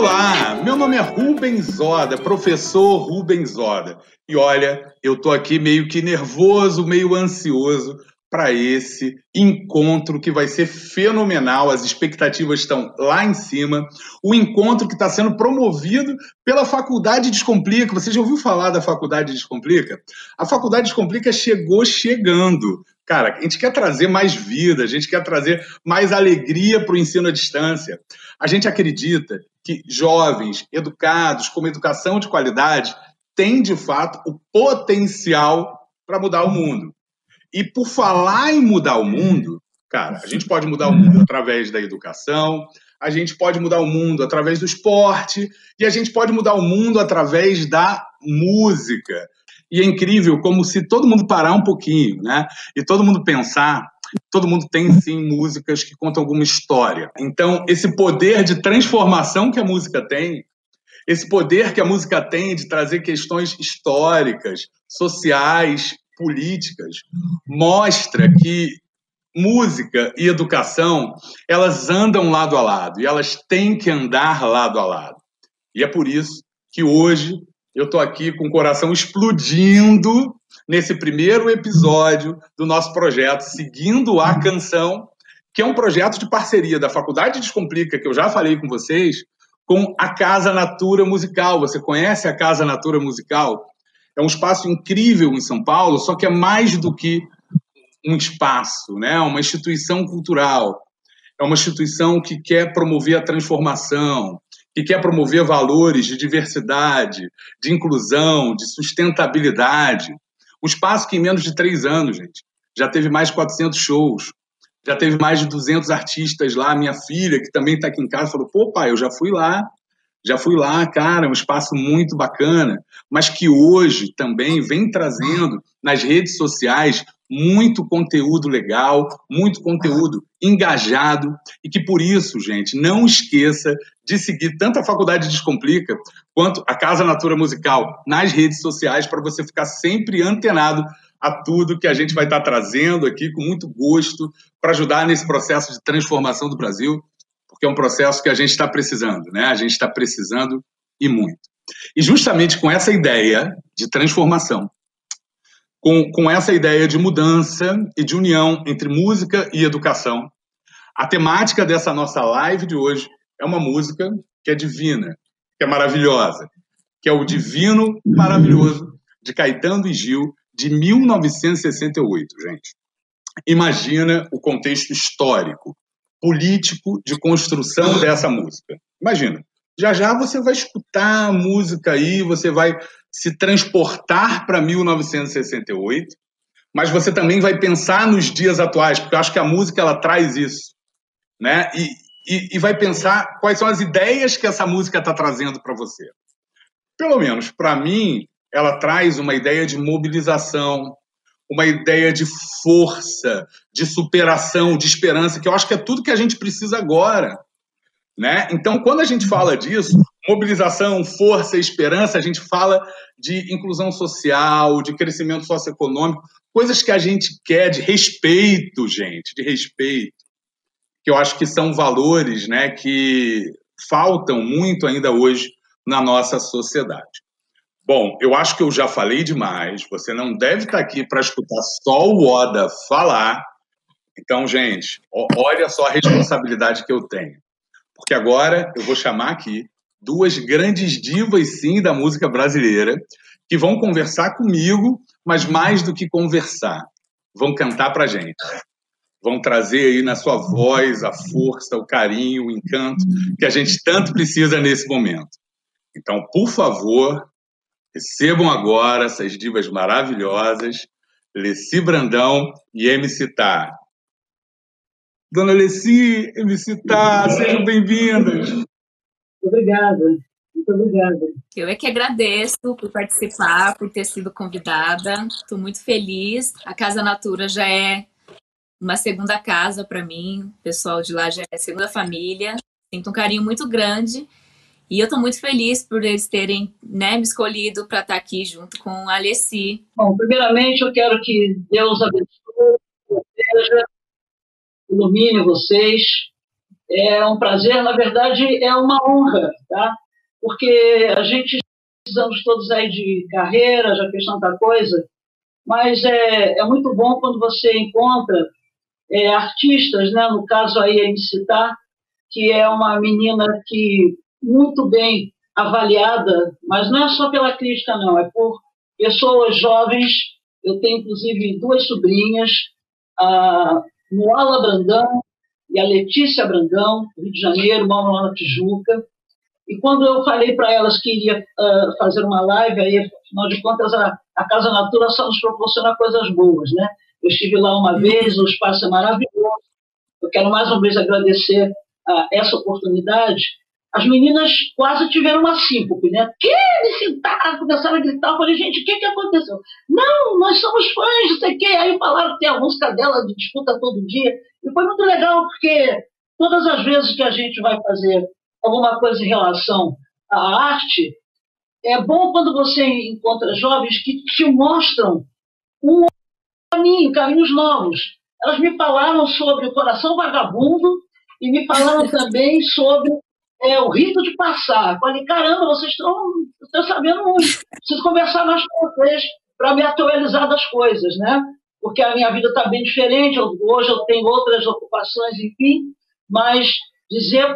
Olá, meu nome é Rubens Zoda, professor Rubens Zoda. E olha, eu tô aqui meio que nervoso, meio ansioso para esse encontro que vai ser fenomenal. As expectativas estão lá em cima. O encontro que está sendo promovido pela Faculdade Descomplica. Você já ouviu falar da Faculdade Descomplica? A Faculdade Descomplica chegou chegando. Cara, a gente quer trazer mais vida, a gente quer trazer mais alegria para o ensino à distância. A gente acredita que jovens educados, com uma educação de qualidade, têm, de fato, o potencial para mudar o mundo. E por falar em mudar o mundo, cara, a gente pode mudar o mundo através da educação, a gente pode mudar o mundo através do esporte e a gente pode mudar o mundo através da música. E é incrível como se todo mundo parar um pouquinho, né? E todo mundo pensar, todo mundo tem sim músicas que contam alguma história. Então, esse poder de transformação que a música tem, esse poder que a música tem de trazer questões históricas, sociais, políticas, mostra que música e educação, elas andam lado a lado e elas têm que andar lado a lado. E é por isso que hoje eu estou aqui com o coração explodindo nesse primeiro episódio do nosso projeto Seguindo a Canção, que é um projeto de parceria da Faculdade Descomplica, que eu já falei com vocês, com a Casa Natura Musical. Você conhece a Casa Natura Musical? É um espaço incrível em São Paulo, só que é mais do que um espaço, né? Uma instituição cultural. É uma instituição que quer promover a transformação, que quer promover valores de diversidade, de inclusão, de sustentabilidade. Um espaço que em menos de 3 anos, gente, já teve mais de 400 shows, já teve mais de 200 artistas lá. Minha filha, que também está aqui em casa, falou, pô, pai, eu já fui lá, cara, é um espaço muito bacana, mas que hoje também vem trazendo nas redes sociais muito conteúdo legal, muito conteúdo engajado, e que por isso, gente, não esqueça de seguir tanto a Faculdade Descomplica quanto a Casa Natura Musical nas redes sociais para você ficar sempre antenado a tudo que a gente vai estar trazendo aqui com muito gosto para ajudar nesse processo de transformação do Brasil, porque é um processo que a gente está precisando, né? A gente está precisando e muito. E justamente com essa ideia de transformação, com essa ideia de mudança e de união entre música e educação, a temática dessa nossa live de hoje é uma música que é divina, que é maravilhosa, que é o Divino Maravilhoso, de Caetano e Gil, de 1968, gente. Imagina o contexto histórico, político de construção dessa música. Imagina, já você vai escutar a música aí, você vai se transportar para 1968, mas você também vai pensar nos dias atuais, porque eu acho que a música ela traz isso, né? E vai pensar quais são as ideias que essa música está trazendo para você. Pelo menos para mim, ela traz uma ideia de mobilização, uma ideia de força, de superação, de esperança, que eu acho que é tudo que a gente precisa agora, né? Então, quando a gente fala disso, mobilização, força, esperança, a gente fala de inclusão social, de crescimento socioeconômico, coisas que a gente quer, de respeito, gente, de respeito, que eu acho que são valores, né, que faltam muito ainda hoje na nossa sociedade. Bom, eu acho que eu já falei demais, você não deve estar aqui para escutar só o Oda falar. Então, gente, olha só a responsabilidade que eu tenho. Porque agora eu vou chamar aqui 2 grandes divas, sim, da música brasileira, que vão conversar comigo, mas mais do que conversar, vão cantar para a gente. Vão trazer aí na sua voz a força, o carinho, o encanto que a gente tanto precisa nesse momento. Então, por favor, recebam agora essas divas maravilhosas, Leci Brandão e MC Tá. Dona Leci, MC Tá, sejam bem-vindas. Obrigada, muito obrigada. Eu é que agradeço por participar, por ter sido convidada. Estou muito feliz. A Casa Natura já é uma segunda casa para mim. O pessoal de lá já é segunda família. Sinto um carinho muito grande. E eu estou muito feliz por eles terem, né, me escolhido para estar aqui junto com a Leci. Bom, primeiramente eu quero que Deus abençoe, proteja, ilumine vocês, É um prazer, na verdade, é uma honra, tá? Porque a gente precisamos todos aí de carreira, já fez tanta coisa, mas é muito bom quando você encontra artistas, né? No caso aí a MC Tá, que é uma menina que muito bem avaliada, mas não é só pela crítica, não, é por pessoas jovens. Eu tenho, inclusive, duas sobrinhas, a Moala Brandão e a Letícia Brandão, do Rio de Janeiro, moram lá na Tijuca. E quando eu falei para elas que iria fazer uma live, aí, afinal de contas, a Casa Natura só nos proporciona coisas boas, né? Eu estive lá uma vez, o espaço é maravilhoso. Eu quero mais uma vez agradecer essa oportunidade. As meninas quase tiveram uma síncope, né? Que me sentaram, começaram a gritar. Eu falei, gente, o que aconteceu? Não, nós somos fãs, não sei o quê. Aí falaram que tem a música dela de disputa todo dia. E foi muito legal, porque todas as vezes que a gente vai fazer alguma coisa em relação à arte, é bom quando você encontra jovens que te mostram um caminho, caminhos novos. Elas me falaram sobre o Coração Vagabundo e me falaram também sobre o Rito de Passar. Eu falei, caramba, vocês estão sabendo muito. Preciso conversar mais com vocês para me atualizar das coisas, né? Porque a minha vida está bem diferente. Hoje eu tenho outras ocupações, enfim. Mas dizer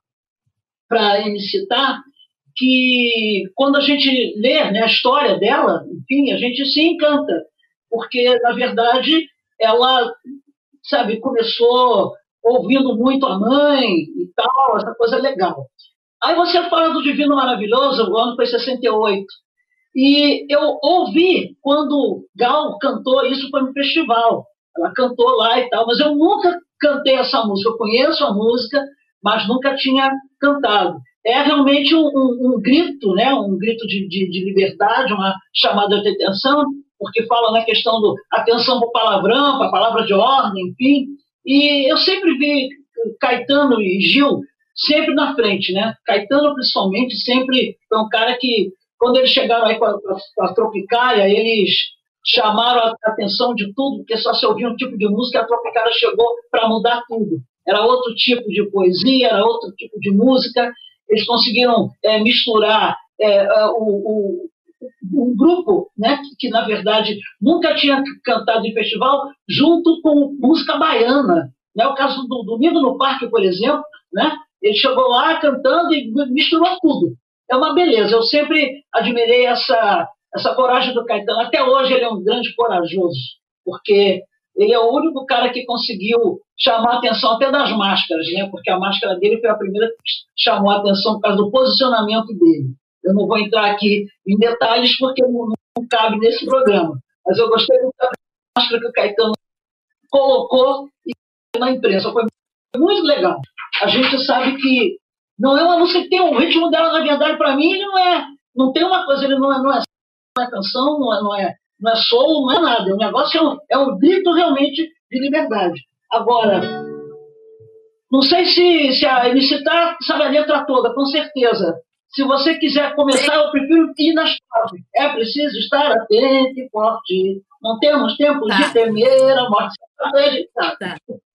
para MC Tá que quando a gente lê, né, a história dela, enfim, a gente se encanta, porque, na verdade, ela, sabe, começou ouvindo muito a mãe e tal, essa coisa legal. Aí você fala do Divino Maravilhoso, o ano foi 68, e eu ouvi quando Gal cantou, isso foi no festival, ela cantou lá e tal, mas eu nunca cantei essa música, eu conheço a música, mas nunca tinha cantado. É realmente um grito, né? Um grito de liberdade, uma chamada de atenção, porque fala na questão do atenção para o palavrão, para a palavra de ordem, enfim. E eu sempre vi Caetano e Gil sempre na frente, né? Caetano, principalmente, sempre foi um cara que, quando eles chegaram aí com a Tropicália, eles chamaram a atenção de tudo, porque só se ouvia um tipo de música, a Tropicália chegou para mudar tudo. Era outro tipo de poesia, era outro tipo de música. Eles conseguiram misturar um grupo, né, que, na verdade, nunca tinha cantado em festival, junto com música baiana. Né? O caso do Nido no Parque, por exemplo, né? Ele chegou lá cantando e misturou tudo. É uma beleza. Eu sempre admirei essa coragem do Caetano. Até hoje ele é um grande corajoso, porque ele é o único cara que conseguiu chamar a atenção até das máscaras, né? Porque a máscara dele foi a primeira que chamou a atenção por causa do posicionamento dele. Eu não vou entrar aqui em detalhes porque não cabe nesse programa, mas eu gostei muito da máscara que o Caetano colocou na imprensa. Foi muito legal. A gente sabe que não é uma música que tem um ritmo dela, na verdade, para mim, ele não tem uma coisa, ele não é canção, não é soul, não é nada. O negócio é um grito realmente de liberdade. Agora, não sei se a MC Tá sabe a letra toda, com certeza. Se você quiser começar, eu prefiro ir na chave. É preciso estar atento e forte. Não temos tempo de temer a morte. Tá.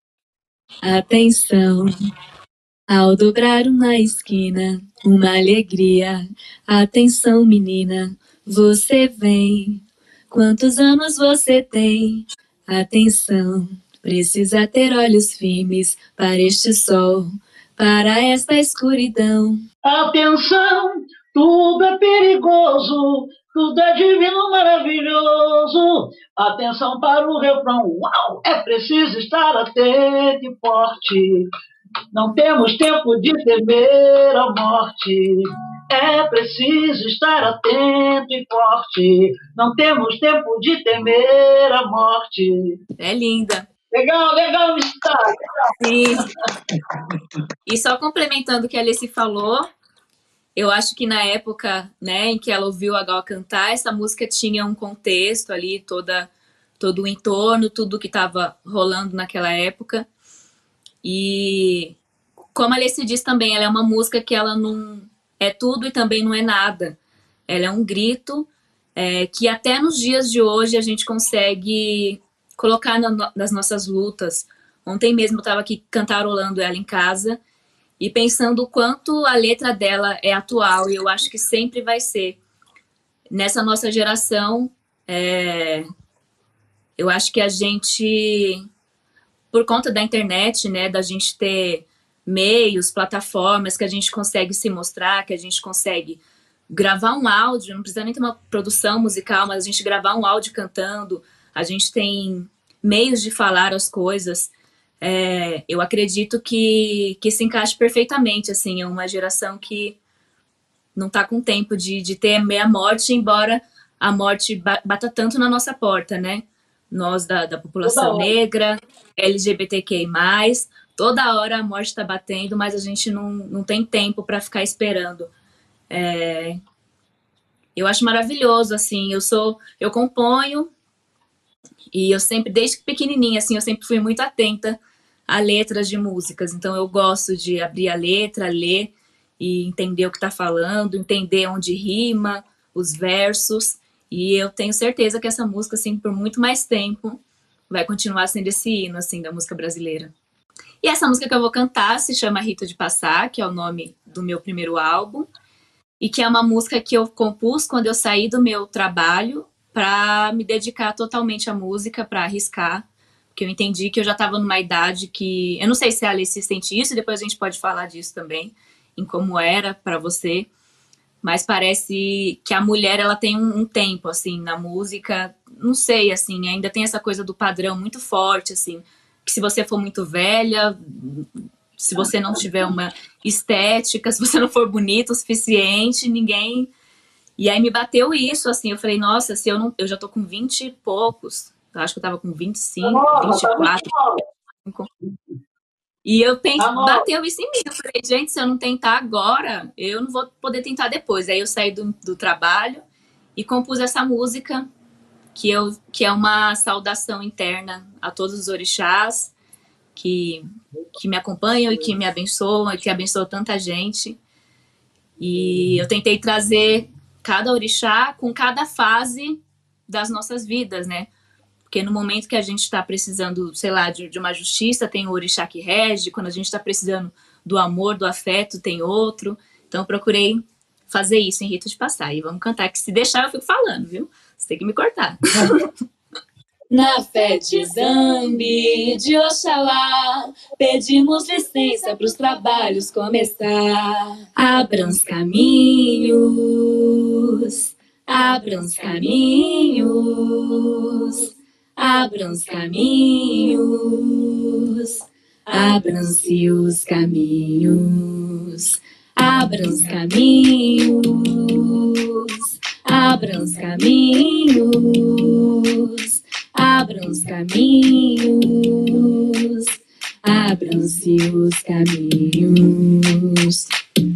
Atenção, ao dobrar uma esquina, uma alegria. Atenção, menina, você vem. Quantos anos você tem? Atenção, precisa ter olhos firmes para este sol, para esta escuridão. Atenção, tudo é perigoso, tudo é divino, maravilhoso. Atenção para o refrão, uau! É preciso estar atento e forte. Não temos tempo de temer a morte. É preciso estar atento e forte. Não temos tempo de temer a morte. É linda. Legal, Mistar. Sim. E só complementando o que a Alice falou, eu acho que na época, né, em que ela ouviu a Gal cantar, essa música tinha um contexto ali, todo o entorno, tudo que estava rolando naquela época. E como a Alice diz também, ela é uma música que ela não é tudo e também não é nada. Ela é um grito que até nos dias de hoje a gente consegue colocar nas nossas lutas, Ontem mesmo eu estava aqui cantarolando ela em casa e pensando o quanto a letra dela é atual, e eu acho que sempre vai ser. Nessa nossa geração, eu acho que a gente, por conta da internet, né, da gente ter meios, plataformas que a gente consegue se mostrar, que a gente consegue gravar um áudio, não precisa nem ter uma produção musical, mas a gente gravar um áudio cantando, a gente tem meios de falar as coisas. Eu acredito que se encaixe perfeitamente, assim, é uma geração que não está com tempo de temer a morte, embora a morte bata tanto na nossa porta, né? Nós da população negra, LGBTQI+, toda hora a morte está batendo, mas a gente não tem tempo para ficar esperando. Eu acho maravilhoso, assim, eu componho, e eu sempre, desde pequenininha, assim, eu sempre fui muito atenta a letras de músicas, então eu gosto de abrir a letra, ler e entender o que está falando, entender onde rima, os versos, e eu tenho certeza que essa música, assim, por muito mais tempo, vai continuar sendo esse hino, assim, da música brasileira. E essa música que eu vou cantar se chama Rito de Passar, que é o nome do meu primeiro álbum, e que é uma música que eu compus quando eu saí do meu trabalho para me dedicar totalmente à música, para arriscar, porque eu entendi que eu já estava numa idade que... Eu não sei se a Alice sente isso, e depois a gente pode falar disso também, em como era para você, mas parece que a mulher, ela tem um tempo, assim, na música, não sei, assim, ainda tem essa coisa do padrão muito forte, assim, que se você for muito velha, se você não tiver uma estética, se você não for bonita o suficiente, ninguém... E aí me bateu isso, assim, eu falei, nossa, se eu já tô com 20 e poucos, eu acho que eu tava com 25, 24, e eu bateu isso em mim, eu falei, gente, se eu não tentar agora, eu não vou poder tentar depois. Aí eu saí do trabalho e compus essa música, que é uma saudação interna a todos os orixás que me acompanham e que me abençoam, e que abençoam tanta gente. E eu tentei trazer cada orixá com cada fase das nossas vidas, né? Porque no momento que a gente está precisando, sei lá, de uma justiça, tem o orixá que rege. Quando a gente está precisando do amor, do afeto, tem outro. Então eu procurei fazer isso em Rito de Passar. E vamos cantar, que se deixar eu fico falando, viu? Você tem que me cortar. Na fé de Zambi, de Oxalá, pedimos licença para os trabalhos começar. Abram os caminhos, abram os caminhos, abram os caminhos, abram-se os caminhos, abram os caminhos, abram os caminhos. Abram os caminhos, abram-se os caminhos.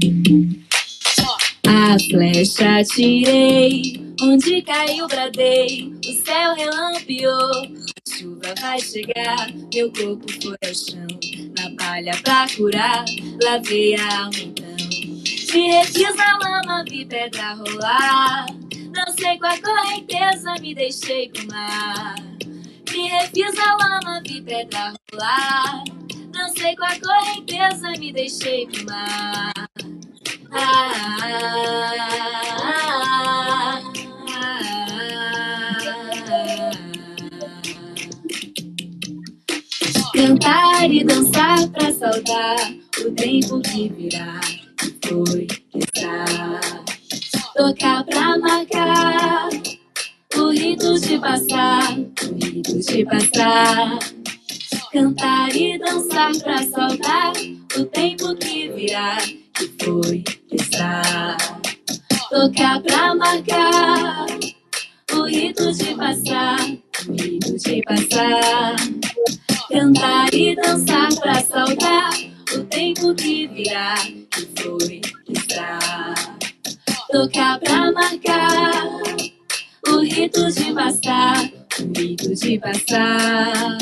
A flecha atirei, onde caiu bradei, o céu relampeou, a chuva vai chegar, meu corpo foi ao chão, na palha pra curar, lavei a alma então. Me refiz na lama, vi pedra rolar, dancei com a correnteza, me deixei pro mar. Me refiz na lama, vi pedra rolar, dancei com a correnteza, me deixei pro mar. Cantar e dançar pra saudar o tempo que virá, que foi, que está. Tocar pra marcar o rito de passar, o rito de passar. Cantar e dançar pra saudar o tempo que virá, que foi, que está. Tocar pra marcar o rito de passar, o rito de passar. Cantar e dançar pra saudar o tempo que virá, que foi, que está. Tocar pra marcar o rito de passar, o rito de passar.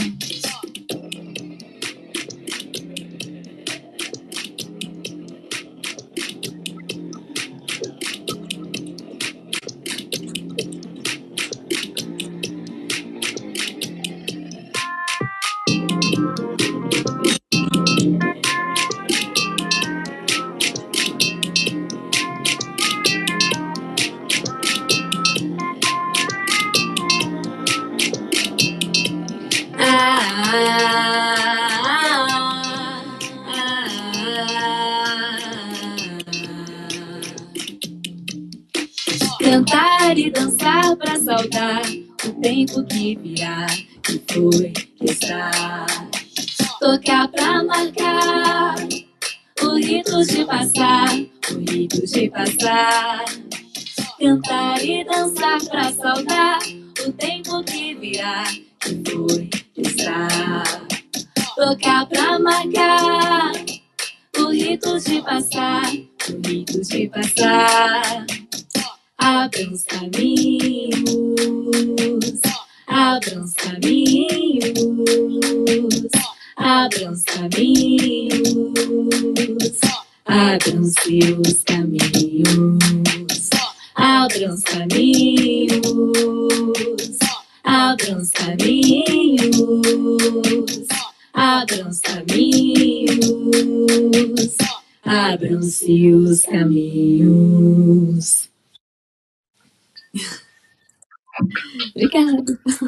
Cantar e dançar pra saudar o tempo que virá, que foi, que está. Tocar pra marcar o rito de passar, o rito de passar. Cantar e dançar pra saudar o tempo que virá, que foi, que está. Tocar pra marcar o rito de passar, o rito de passar. Abram os caminhos, abram os caminhos, abram os caminhos, abram-se os caminhos, abram os caminhos, abram os caminhos, abram os caminhos, abram-se os caminhos. Obrigada.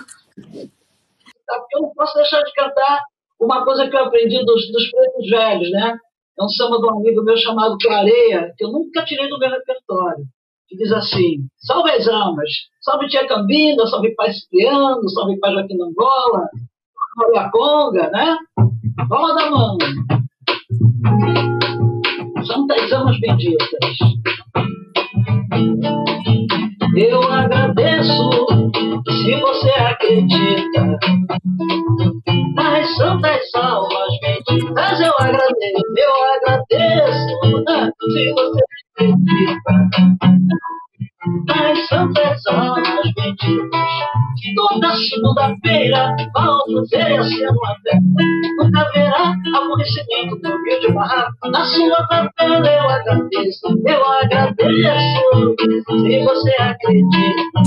Eu não posso deixar de cantar uma coisa que eu aprendi dos pretos velhos, né? É um samba de um amigo meu chamado Clareia, que eu nunca tirei do meu repertório. Que diz assim: salve as almas, salve Tia Cambina, salve Pai Cipriano, salve Pai Joaquim Angola, salve a Conga, né? Vamos dar mão. Santas almas benditas. Eu agradeço se você acredita nas santas almas benditas. Eu agradeço, né, se você acredita nas santas almas benditas. Toda segunda-feira, Valdozeia sendo aberta, nunca haverá aborrecimento do rio de barraco. Na sua favela eu agradeço, se você acredita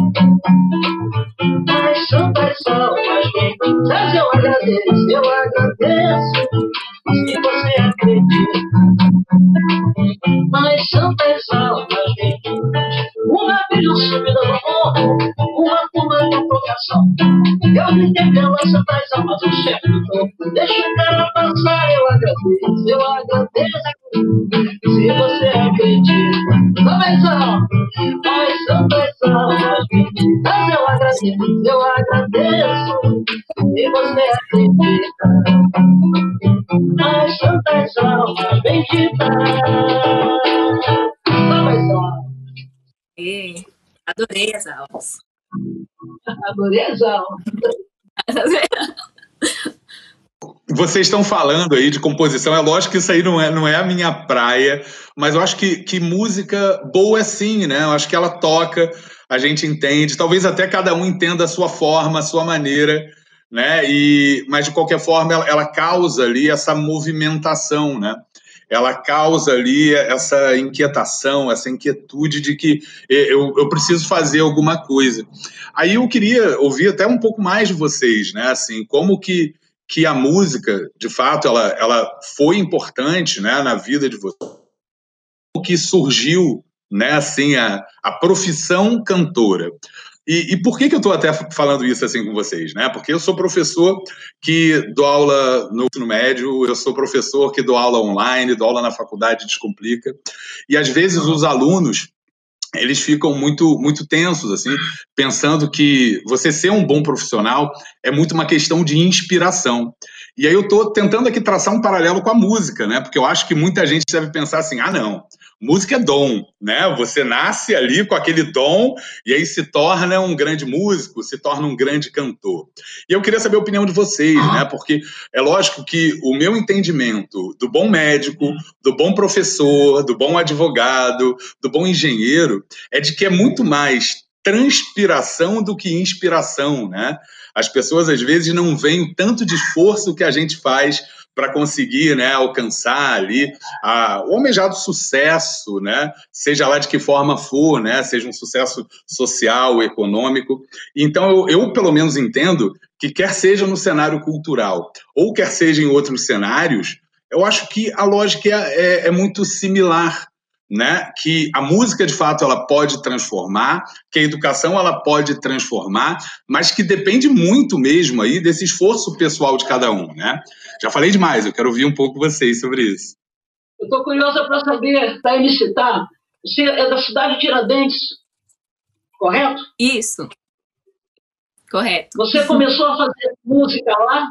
nas santas almas benditas. Eu agradeço, se você acredita nas santas almas benditas. Uma vez eu subi do morro, uma turma de provocação. Eu gritei pelas santas almas, o chefe do topo. Deixa o cara passar, eu agradeço, se você acredita. Talvez não, nas santas almas benditas. Eu agradeço, se você acredita nas santas almas benditas. Talvez não. Adorei as aulas. Adorei as aulas. Vocês estão falando aí de composição, é lógico que isso aí não é a minha praia, mas eu acho que música boa é sim, né? Eu acho que ela toca, a gente entende, talvez até cada um entenda a sua forma, a sua maneira, né? Mas de qualquer forma ela causa ali essa movimentação, né? Ela causa ali essa inquietação, essa inquietude de que eu preciso fazer alguma coisa. Aí eu queria ouvir até um pouco mais de vocês, né? Assim, como que a música, de fato, ela foi importante, né, na vida de vocês. Como que surgiu, né, assim, a profissão cantora. E por que eu estou até falando isso assim com vocês? Né? Porque eu sou professor que dou aula no ensino médio, eu sou professor que dou aula online, dou aula na faculdade Descomplica, e às vezes os alunos eles ficam muito tensos, assim, pensando que você ser um bom profissional é muito uma questão de inspiração. E aí eu estou tentando aqui traçar um paralelo com a música, né? Porque eu acho que muita gente deve pensar assim, não, música é dom, né? Você nasce ali com aquele dom e aí se torna um grande músico, se torna um grande cantor. E eu queria saber a opinião de vocês, né? Porque é lógico que o meu entendimento do bom médico, do bom professor, do bom advogado, do bom engenheiro, é de que é muito mais transpiração do que inspiração, né? As pessoas, às vezes, não veem o tanto de esforço que a gente faz para conseguir, né, alcançar ali o almejado sucesso, né, seja lá de que forma for, né, seja um sucesso social, econômico. Então, eu pelo menos entendo que quer seja no cenário cultural ou quer seja em outros cenários, eu acho que a lógica é muito similar, né? Que a música, de fato, ela pode transformar, que a educação ela pode transformar, mas que depende muito mesmo aí desse esforço pessoal de cada um, né? Já falei demais, eu quero ouvir um pouco vocês sobre isso. Eu estou curiosa para saber, para me citar, você é da cidade de Tiradentes. correto? Isso, correto. Você começou a fazer música lá?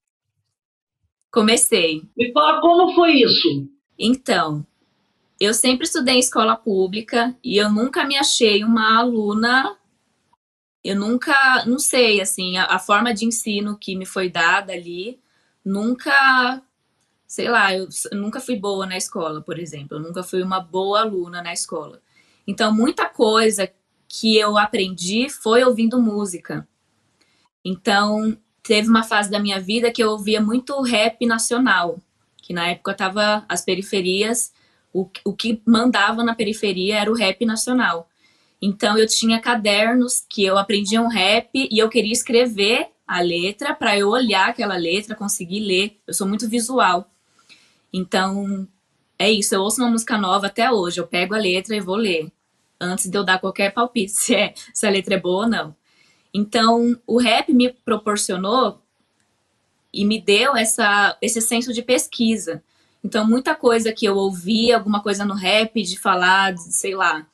Comecei. Me fala como foi isso. Então, eu sempre estudei em escola pública e eu nunca me achei uma aluna. Eu nunca, não sei, assim, a forma de ensino que me foi dada ali, nunca, sei lá, eu nunca fui boa na escola, por exemplo. Eu nunca fui uma boa aluna na escola. Então, muita coisa que eu aprendi foi ouvindo música. Então, teve uma fase da minha vida que eu ouvia muito rap nacional, que na época tava as periferias, o que mandava na periferia era o rap nacional. Então, eu tinha cadernos que eu aprendia um rap e eu queria escrever a letra para eu olhar aquela letra, conseguir ler. Eu sou muito visual. Então, é isso. Eu ouço uma música nova até hoje. Eu pego a letra e vou ler, antes de eu dar qualquer palpite se a letra é boa ou não. Então, o rap me proporcionou e me deu esse senso de pesquisa. Então, muita coisa que eu ouvia, alguma coisa no rap, de falar, sei lá,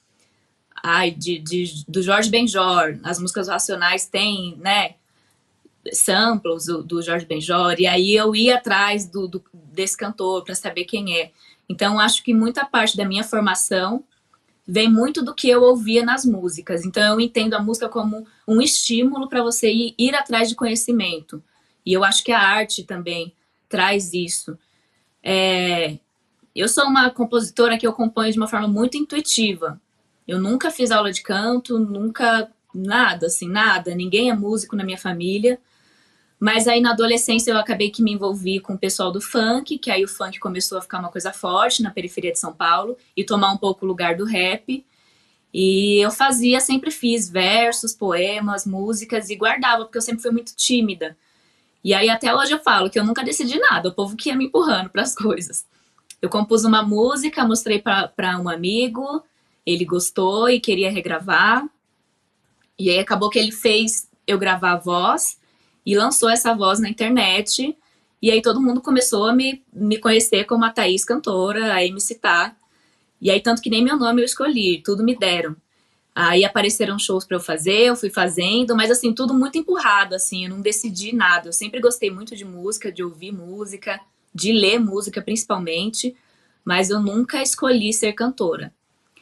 do Jorge Benjor, as músicas Racionais têm, né, samples do Jorge Benjor, e aí eu ia atrás desse cantor para saber quem é. Então, acho que muita parte da minha formação vem muito do que eu ouvia nas músicas. Então, eu entendo a música como um estímulo para você ir atrás de conhecimento. E eu acho que a arte também traz isso. Eu sou uma compositora que eu componho de uma forma muito intuitiva. Eu nunca fiz aula de canto, nunca, nada, assim, nada. Ninguém é músico na minha família. Mas aí, na adolescência, eu acabei que me envolvi com o pessoal do funk, que aí o funk começou a ficar uma coisa forte na periferia de São Paulo e tomar um pouco o lugar do rap. E eu sempre fiz versos, poemas, músicas e guardava, porque eu sempre fui muito tímida. E aí, até hoje eu falo que eu nunca decidi nada, o povo que ia me empurrando para as coisas. Eu compus uma música, mostrei para um amigo, ele gostou e queria regravar. E aí acabou que ele fez eu gravar a voz e lançou essa voz na internet. E aí todo mundo começou a me conhecer como a Thaís cantora, a me citar. E aí tanto que nem meu nome eu escolhi, tudo me deram. Aí apareceram shows para eu fazer, eu fui fazendo, mas assim, tudo muito empurrado, assim, eu não decidi nada. Eu sempre gostei muito de música, de ouvir música, de ler música principalmente, mas eu nunca escolhi ser cantora.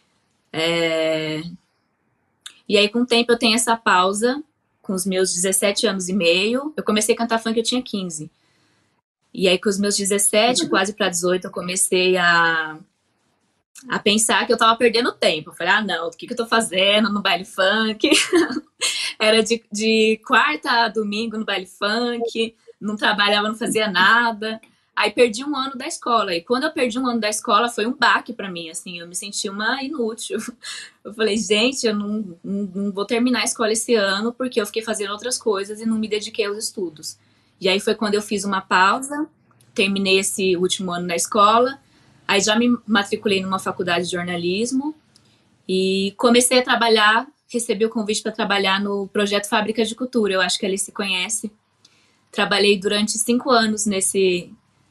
E aí, com o tempo, eu tenho essa pausa, com os meus 17 anos e meio. Eu comecei a cantar funk, eu tinha 15. E aí, com os meus 17, quase para 18, eu comecei a pensar que eu tava perdendo tempo. Eu falei, não, o que eu tô fazendo no baile funk? Era de quarta a domingo no baile funk, não trabalhava, não fazia nada. Aí perdi um ano da escola. E quando eu perdi um ano da escola, foi um baque para mim, assim, eu me senti uma inútil. Eu falei, gente, eu não vou terminar a escola esse ano, porque eu fiquei fazendo outras coisas e não me dediquei aos estudos. E aí foi quando eu fiz uma pausa, terminei esse último ano na escola, aí já me matriculei numa faculdade de jornalismo e comecei a trabalhar, recebi o convite para trabalhar no projeto Fábrica de Cultura, eu acho que ele se conhece. Trabalhei durante 5 anos nesse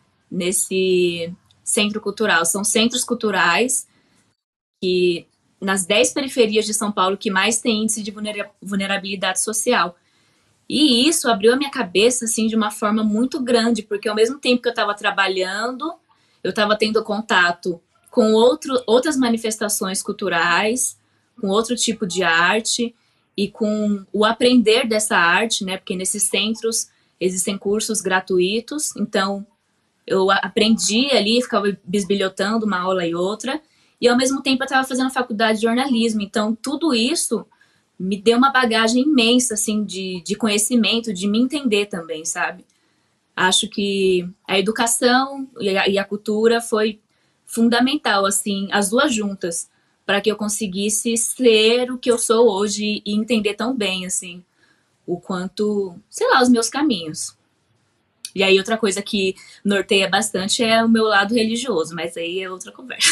centro cultural. São centros culturais que nas 10 periferias de São Paulo que mais tem índice de vulnerabilidade social. E isso abriu a minha cabeça assim de uma forma muito grande, porque ao mesmo tempo que eu estava trabalhando, eu estava tendo contato com outras manifestações culturais, com outro tipo de arte e com o aprender dessa arte, né? Porque nesses centros existem cursos gratuitos, então eu aprendi ali, ficava bisbilhotando uma aula e outra, e ao mesmo tempo eu estava fazendo faculdade de jornalismo, então tudo isso me deu uma bagagem imensa, assim, de conhecimento, de me entender também, sabe? Acho que a educação e a cultura foi fundamental, assim, as duas juntas, para que eu conseguisse ser o que eu sou hoje e entender tão bem, assim, o quanto, sei lá, os meus caminhos. E aí outra coisa que norteia bastante é o meu lado religioso, mas aí é outra conversa.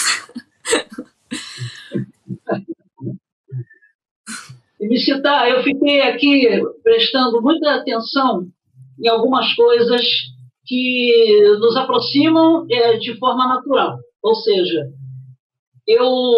E me citar, eu fiquei aqui prestando muita atenção em algumas coisas que nos aproximam de forma natural. Ou seja, eu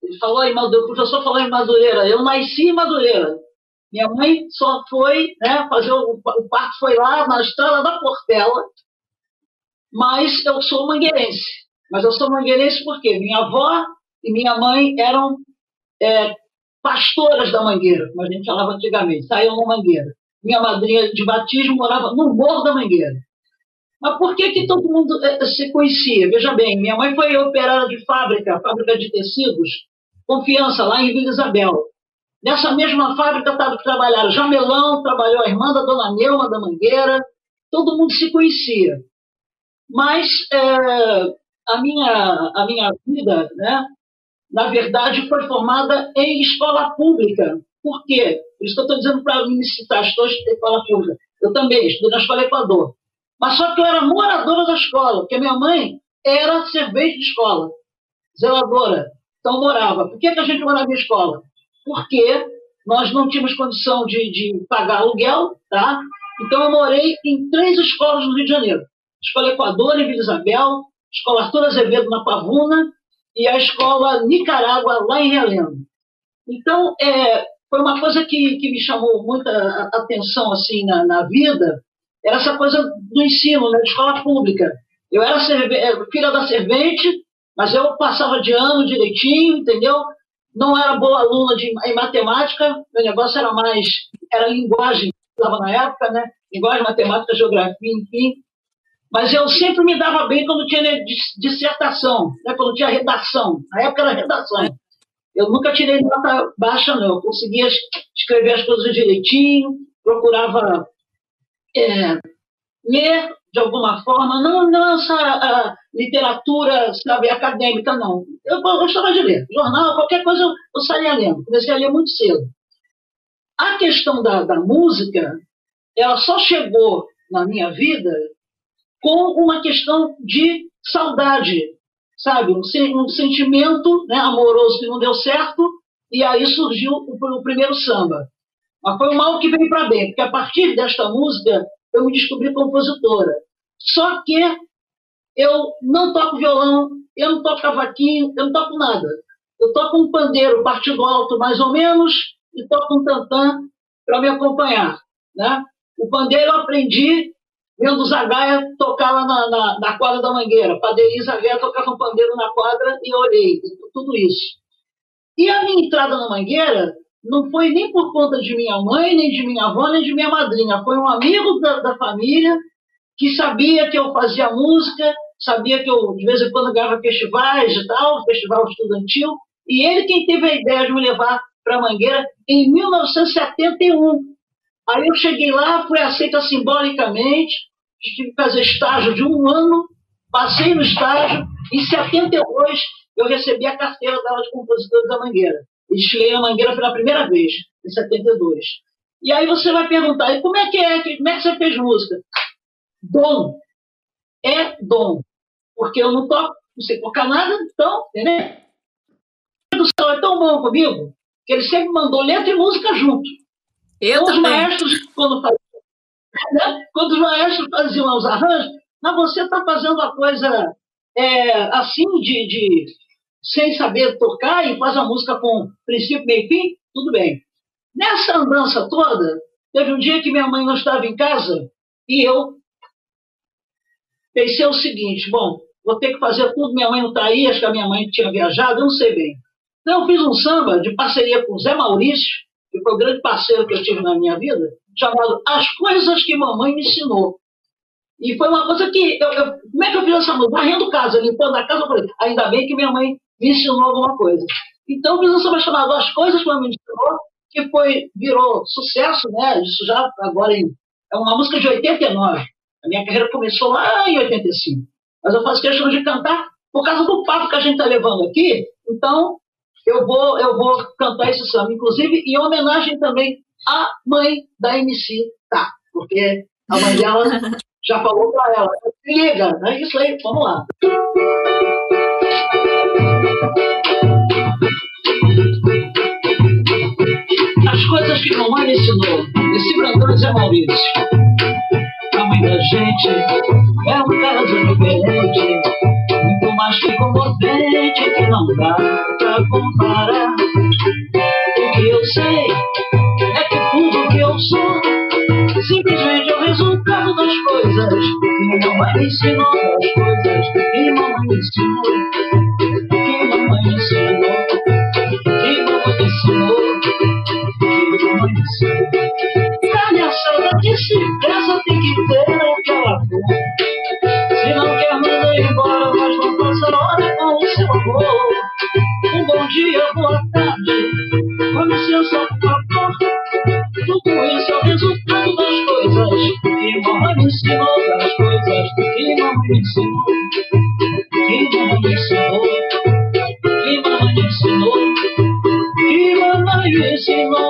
Ele falou em Madureira, o professor falou em Madureira. Eu nasci em Madureira. Minha mãe só foi, né, fazer o parto foi lá na Estrada da Portela, mas eu sou mangueirense. Mas eu sou mangueirense porque minha avó e minha mãe eram pastoras da Mangueira, como a gente falava antigamente, saíam na Mangueira. Minha madrinha de batismo morava no Morro da Mangueira. Mas por que todo mundo se conhecia? Veja bem, minha mãe foi operária de fábrica de tecidos, Confiança, lá em Vila Isabel. Nessa mesma fábrica trabalharam Jamelão, trabalhou a irmã da Dona Neuma da Mangueira, todo mundo se conhecia. Mas a minha vida, né, na verdade, foi formada em escola pública. Por quê? Por isso que eu estou dizendo para me citar, estou em escola pública. Eu também estudei na Escola Equador. Mas só que eu era moradora da escola, porque minha mãe era servente de escola, zeladora. Então, morava. Por que a gente morava em escola? Porque nós não tínhamos condição de pagar aluguel, tá? Então, eu morei em 3 escolas no Rio de Janeiro. Escola Equador, em Vila Isabel, Escola Arthur Azevedo, na Pavuna, e a Escola Nicarágua, lá em Realengo. Então, foi uma coisa que me chamou muita atenção assim, na vida, era essa coisa do ensino, né, de escola pública. Eu era filha da servente, mas eu passava de ano direitinho, entendeu? Não era boa aluna em matemática, meu negócio era linguagem, que estava na época, né? Linguagem, matemática, geografia, enfim. Mas eu sempre me dava bem quando tinha dissertação, né? Quando tinha redação. Na época era redação. Eu nunca tirei nota baixa, não. Eu conseguia escrever as coisas direitinho, procurava ler de alguma forma, não essa literatura, sabe, acadêmica, não. Eu gostava de ler. Jornal, qualquer coisa eu saía lendo. Comecei a ler muito cedo. A questão da música, ela só chegou na minha vida com uma questão de saudade, sabe? Um sentimento, né, amoroso que não deu certo, e aí surgiu o primeiro samba. Mas foi o mal que veio para bem, porque a partir desta música eu me descobri compositora. Só que eu não toco violão, eu não toco cavaquinho, eu não toco nada. Eu toco um pandeiro partido alto, mais ou menos, e toco um tantã para me acompanhar, né? O pandeiro eu aprendi vendo o Zagaia tocar lá na quadra da Mangueira. Padeirinho Zagaia tocava um pandeiro na quadra e eu olhei, tudo isso. E a minha entrada na Mangueira não foi nem por conta de minha mãe, nem de minha avó, nem de minha madrinha. Foi um amigo da família que sabia que eu fazia música, sabia que eu, de vez em quando, ganhava festivais e tal, festival estudantil, e ele quem teve a ideia de me levar para a Mangueira em 1971. Aí eu cheguei lá, fui aceita simbolicamente, tive que fazer estágio de 1 ano, passei no estágio, em 72 eu recebi a carteira da aula de compositores da Mangueira. E desfilei na Mangueira pela primeira vez, em 72. E aí você vai perguntar, e como é que você fez música? Dom. É dom. Porque eu não toco, não sei tocar nada, então, entendeu? O céu é tão bom comigo, que ele sempre mandou letra e música junto. Os maestros, quando os maestros faziam os arranjos, mas você está fazendo a coisa assim, sem saber tocar, e faz a música com princípio, meio e fim, tudo bem. Nessa andança toda, teve um dia que minha mãe não estava em casa, e eu pensei o seguinte, bom, vou ter que fazer tudo, minha mãe não está aí, acho que a minha mãe tinha viajado, eu não sei bem. Então eu fiz um samba de parceria com o Zé Maurício, que foi o grande parceiro que eu tive na minha vida, chamado As Coisas que Mamãe Me Ensinou. E foi uma coisa que... como é que eu fiz essa música? Varrendo casa, limpando a casa, eu falei, ainda bem que minha mãe me ensinou alguma coisa. Então eu fiz um samba chamado As Coisas que Mamãe Me Ensinou, que virou sucesso, né? Isso já agora é uma música de 89. A minha carreira começou lá em 85. Mas eu faço questão de cantar por causa do papo que a gente está levando aqui. Então, eu vou cantar esse samba, inclusive em homenagem também à mãe da MC Tá, porque a mãe dela já falou para ela, se liga, é isso aí, vamos lá. As coisas que mamãe me ensinou, esse Brandão e Zé Maurício. A mãe da gente é um caso diferente, muito mais que comovente, que não dá pra comparar. coisas que mamãe me ensinou, das coisas que mamãe me ensinou, que mamãe me ensinou, que mamãe me ensinou, que mamãe me ensinou. A minha sogra disse, essa tem que ter aquela cor. Se não quer, manda embora, mas não passa hora com o seu amor. Um bom dia, boa tarde, com licença, por favor. Tudo isso é o resultado das coisas que mamãe me ensinou, das coisas que mamãe me ensinou, que mamãe me ensinou, que mamãe me ensinou, que mamãe me ensinou.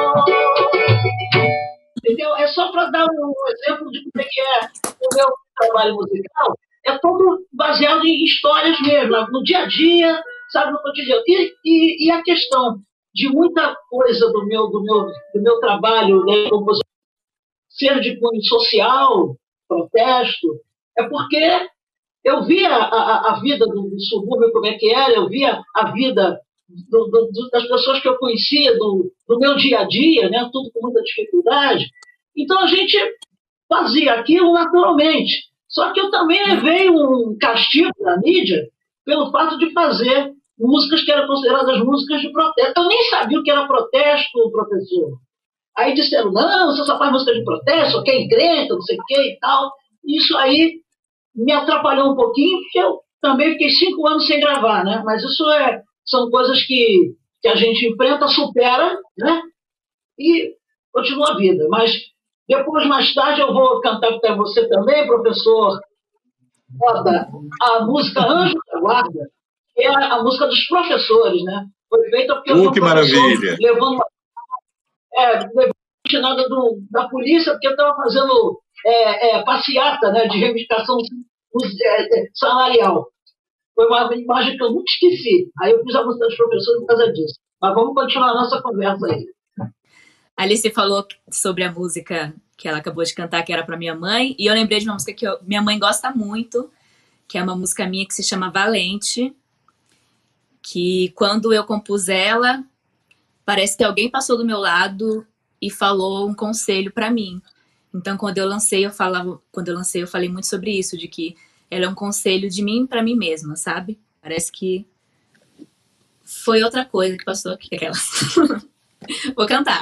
Entendeu? É só para dar um exemplo de como é que é o meu trabalho musical. É todo baseado em histórias mesmo, no dia a dia, sabe, no cotidiano. E a questão de muita coisa do meu trabalho, né, ser de cunho social, protesto, é porque eu via a vida do subúrbio como é que era, eu via a vida das pessoas que eu conhecia, do meu dia a dia, né, tudo com muita dificuldade. Então a gente fazia aquilo naturalmente. Só que eu também levei um castigo da mídia pelo fato de fazer músicas que eram consideradas músicas de protesto. Eu nem sabia o que era protesto, professor. Aí disseram, não, você só faz música de protesto, só quer encrenca, não sei o que e tal. Isso aí me atrapalhou um pouquinho, porque eu também fiquei 5 anos sem gravar, né? Mas isso são coisas que a gente enfrenta, supera, né? E continua a vida. Mas depois, mais tarde, eu vou cantar para você também, professor Roda, a música Anjo da Guarda, que é a música dos professores, né? Foi feita porque eu vi um que professor maravilha! levando nada da polícia, porque eu estava fazendo passeata, né, de reivindicação salarial. Foi uma imagem que eu nunca esqueci. Aí eu fiz a música dos professores por causa disso. Mas vamos continuar a nossa conversa aí. Alice falou sobre a música que ela acabou de cantar, que era para minha mãe, e eu lembrei de uma música que minha mãe gosta muito, que é uma música minha que se chama Valente, que quando eu compus ela, parece que alguém passou do meu lado e falou um conselho para mim. Então, quando eu lancei, eu falei muito sobre isso, de que ela é um conselho de mim para mim mesma, sabe? Parece que foi outra coisa que passou aqui, aquela. Vou cantar.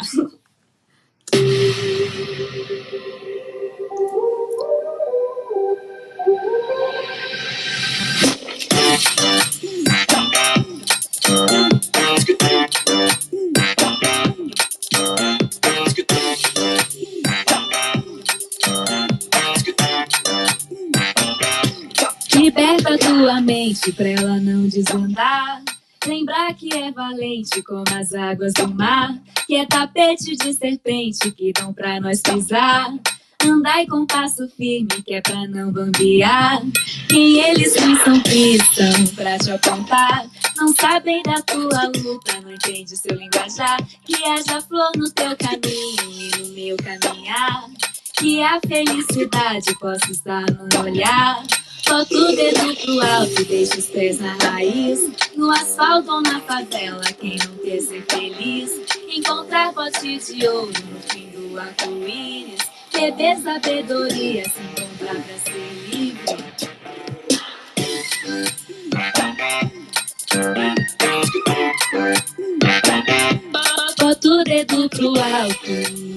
Liberta tua mente pra ela não desandar. Lembrar que é valente como as águas do mar, que é tapete de serpente que dão pra nós pisar. Andai com passo firme que é pra não bambear. Quem eles pensam que são pra te apontar, não sabem da tua luta, não entende seu linguajar. Que haja flor no teu caminho e no meu caminhar, que a felicidade possa estar no olhar. Bota o dedo pro alto e deixa os pés na raiz. No asfalto ou na favela, quem não quer ser feliz? Encontrar pote de ouro no fim do arco-íris. Beber sabedoria, se encontrar pra ser livre. Bota o dedo pro alto.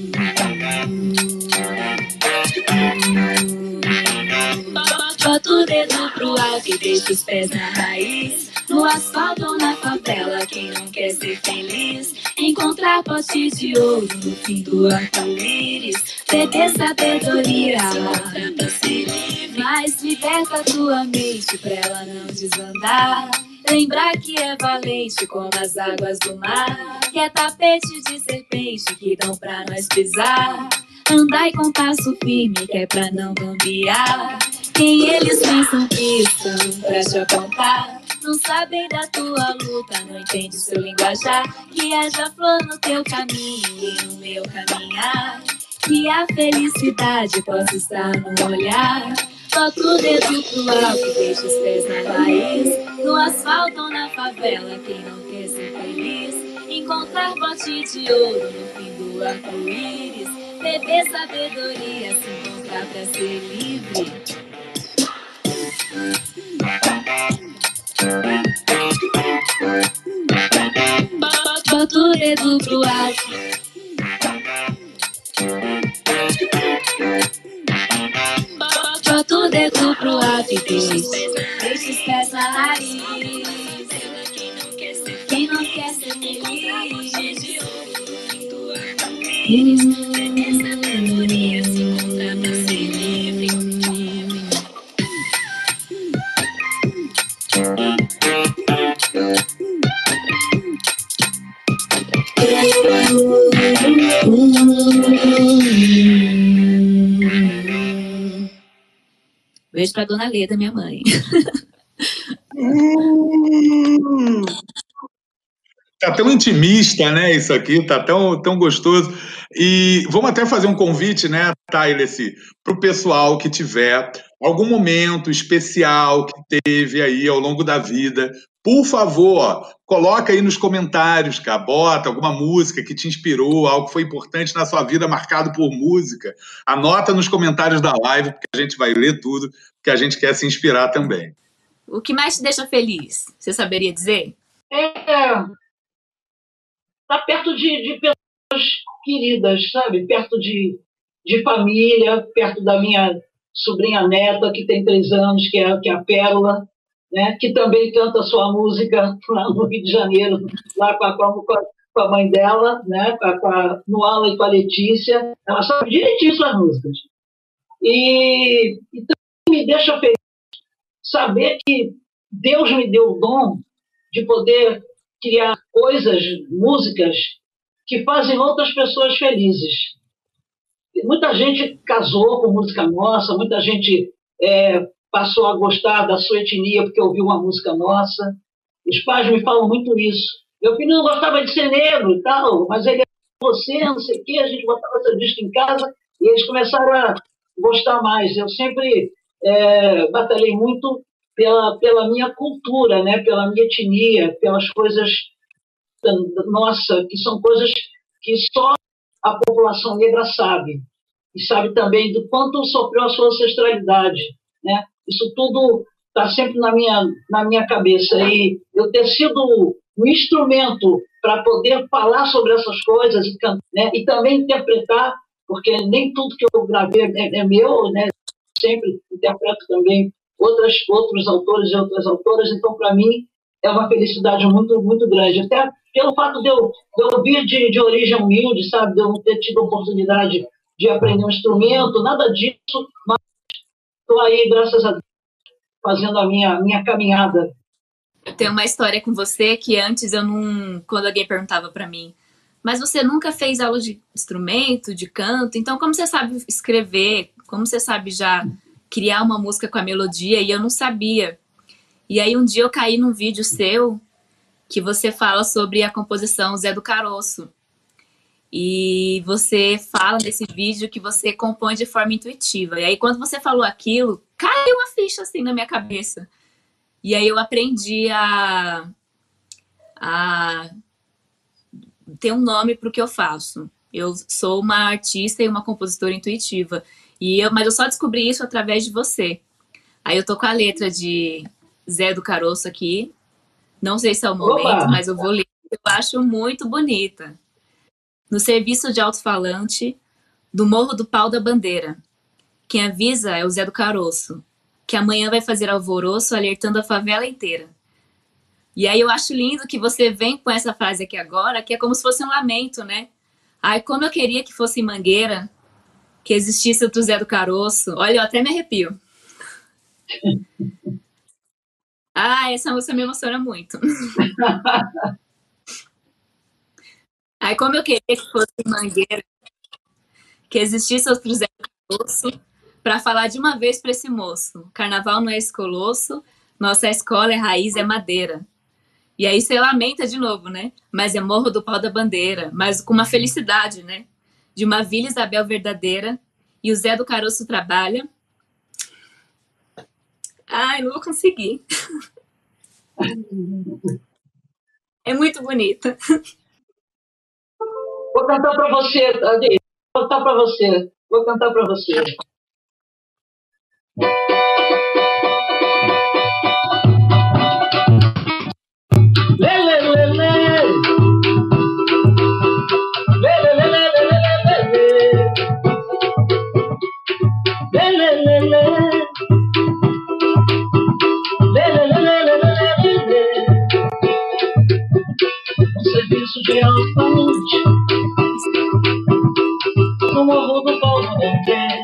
Bota o dedo pro alto e deixa os pés na raiz. No asfalto ou na favela, quem não quer ser feliz? Encontrar pote de ouro no fim do arco-íris. Beber sabedoria, mas liberta tua mente pra ela não desandar. Lembrar que é valente como as águas do mar, que é tapete de serpente que dão pra nós pisar. Andai com passo firme que é pra não bambear. Quem eles pensam que são pra te apontar, não sabem da tua luta, não entende seu linguajar. Que haja flor no teu caminho e no meu caminhar, que a felicidade possa estar no olhar. Bota o dedo pro alto e deixa os pés na raiz. No asfalto ou na favela, quem não quer ser feliz? Encontrar bote de ouro no fim do arco-íris. Beber sabedoria, se encontrar tocar pra ser livre. Bota o dedo pro alto. Bota o dedo pro alto e diz: deixa os pés na raiz. Quem não quer ser feliz? Beijo pra Dona Leda, minha mãe. Tá tão intimista, né? Isso aqui tá tão gostoso. E vamos até fazer um convite, né, Tailesse, para o pessoal que tiver algum momento especial que teve aí ao longo da vida. Por favor, coloca aí nos comentários, cara, bota alguma música que te inspirou, algo que foi importante na sua vida, marcado por música. Anota nos comentários da live, porque a gente vai ler tudo, porque a gente quer se inspirar também. O que mais te deixa feliz? Você saberia dizer? Tá perto de pessoas queridas, sabe? Perto de família, perto da minha sobrinha neta, que tem 3 anos, que é a Pérola, né? Que também canta sua música lá no Rio de Janeiro, lá com a mãe dela, né? No Ala e com a Letícia. Ela sabe direitinho suas músicas. E também me deixa feliz saber que Deus me deu o dom de poder criar coisas, músicas, que fazem outras pessoas felizes. Muita gente casou com música nossa, muita gente passou a gostar da sua etnia porque ouviu uma música nossa. Os pais me falam muito isso. Meu filho não gostava de ser negro e tal, mas ele é você, não sei o quê, a gente botava essa disco em casa e eles começaram a gostar mais. Eu sempre batalhei muito pela minha cultura, né? Pela minha etnia, pelas coisas nossa, que são coisas que só a população negra sabe. E sabe também do quanto sofreu a sua ancestralidade, né? Isso tudo está sempre na minha cabeça. E eu ter sido um instrumento para poder falar sobre essas coisas e, né? E também interpretar, porque nem tudo que eu gravei é meu, né? Sempre interpreto também outros autores e outras autoras, então, para mim, é uma felicidade muito, muito grande. Até pelo fato de eu vir de origem humilde, sabe, de eu não ter tido a oportunidade de aprender um instrumento, nada disso, mas estou aí, graças a Deus, fazendo a minha caminhada. Eu tenho uma história com você que antes eu não... Quando alguém perguntava para mim, mas você nunca fez aula de instrumento, de canto, então como você sabe escrever, como você sabe já criar uma música com a melodia? E eu não sabia. E aí um dia eu caí num vídeo seu que você fala sobre a composição Zé do Caroço. E você fala nesse vídeo que você compõe de forma intuitiva. E aí quando você falou aquilo, caiu uma ficha assim na minha cabeça. E aí eu aprendi a ter um nome para o que eu faço. Eu sou uma artista e uma compositora intuitiva. Mas eu só descobri isso através de você. Aí eu tô com a letra de Zé do Caroço aqui. Não sei se é o momento, mas eu vou ler. Eu acho muito bonita. No serviço de alto-falante do Morro do Pau da Bandeira. Quem avisa é o Zé do Caroço, que amanhã vai fazer alvoroço alertando a favela inteira. E aí eu acho lindo que você vem com essa frase aqui agora, que é como se fosse um lamento, né? Ai, como eu queria que fosse em Mangueira, que existisse outro Zé do Caroço. Olha, eu até me arrepio. Essa música me emociona muito. Aí, como eu queria que fosse em Mangueira, que existisse outro Zé do Caroço, para falar de uma vez para esse moço. Carnaval não é esse colosso, nossa escola é raiz, é madeira. E aí você lamenta de novo, né? Mas é Morro do Pau da Bandeira, mas com uma felicidade, né? De uma Vila Isabel verdadeira, e o Zé do Caroço trabalha. Ai, não vou conseguir. É muito bonita. Vou cantar para você, Ade. Vou cantar para você. de alto-falante no morro do Pau da Bandeira.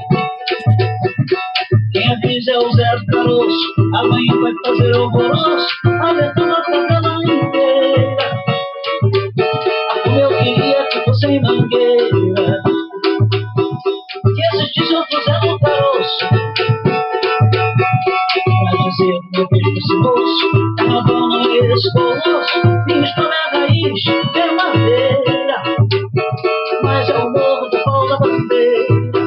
Quem avisa é o Zé do Caroço, amanhã vai fazer alvoroço, a dentro da favela inteira. Como eu queria que fosse em Mangueira, que existisse outro Zé do Caroço, pra dizer que eu vejo esse moço, carnaval não é esse colosso, minha história é raiz verdadeira, mas é o morro do Pau da Bandeira,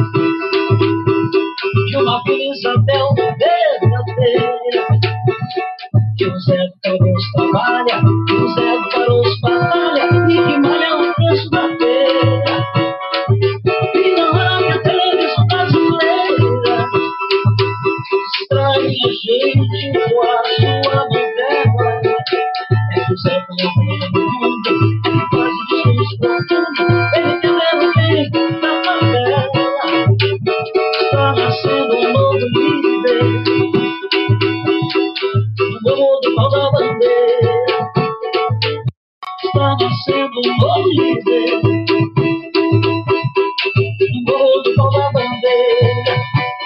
de uma Vila Isabel verdadeira, que o Zé do Caroço trabalha, que o Zé do Caroço batalha, e que malha o preço da feira, e não abre a televisão brasileira, distrai a gente com a sua novela. É que o Zé Caroço do mundo, ele quase desfez profundo, ele querendo bem da favela. Está nascendo um novo líder no morro do Pau da Bandeira. Está nascendo um novo líder no morro do Pau da Bandeira.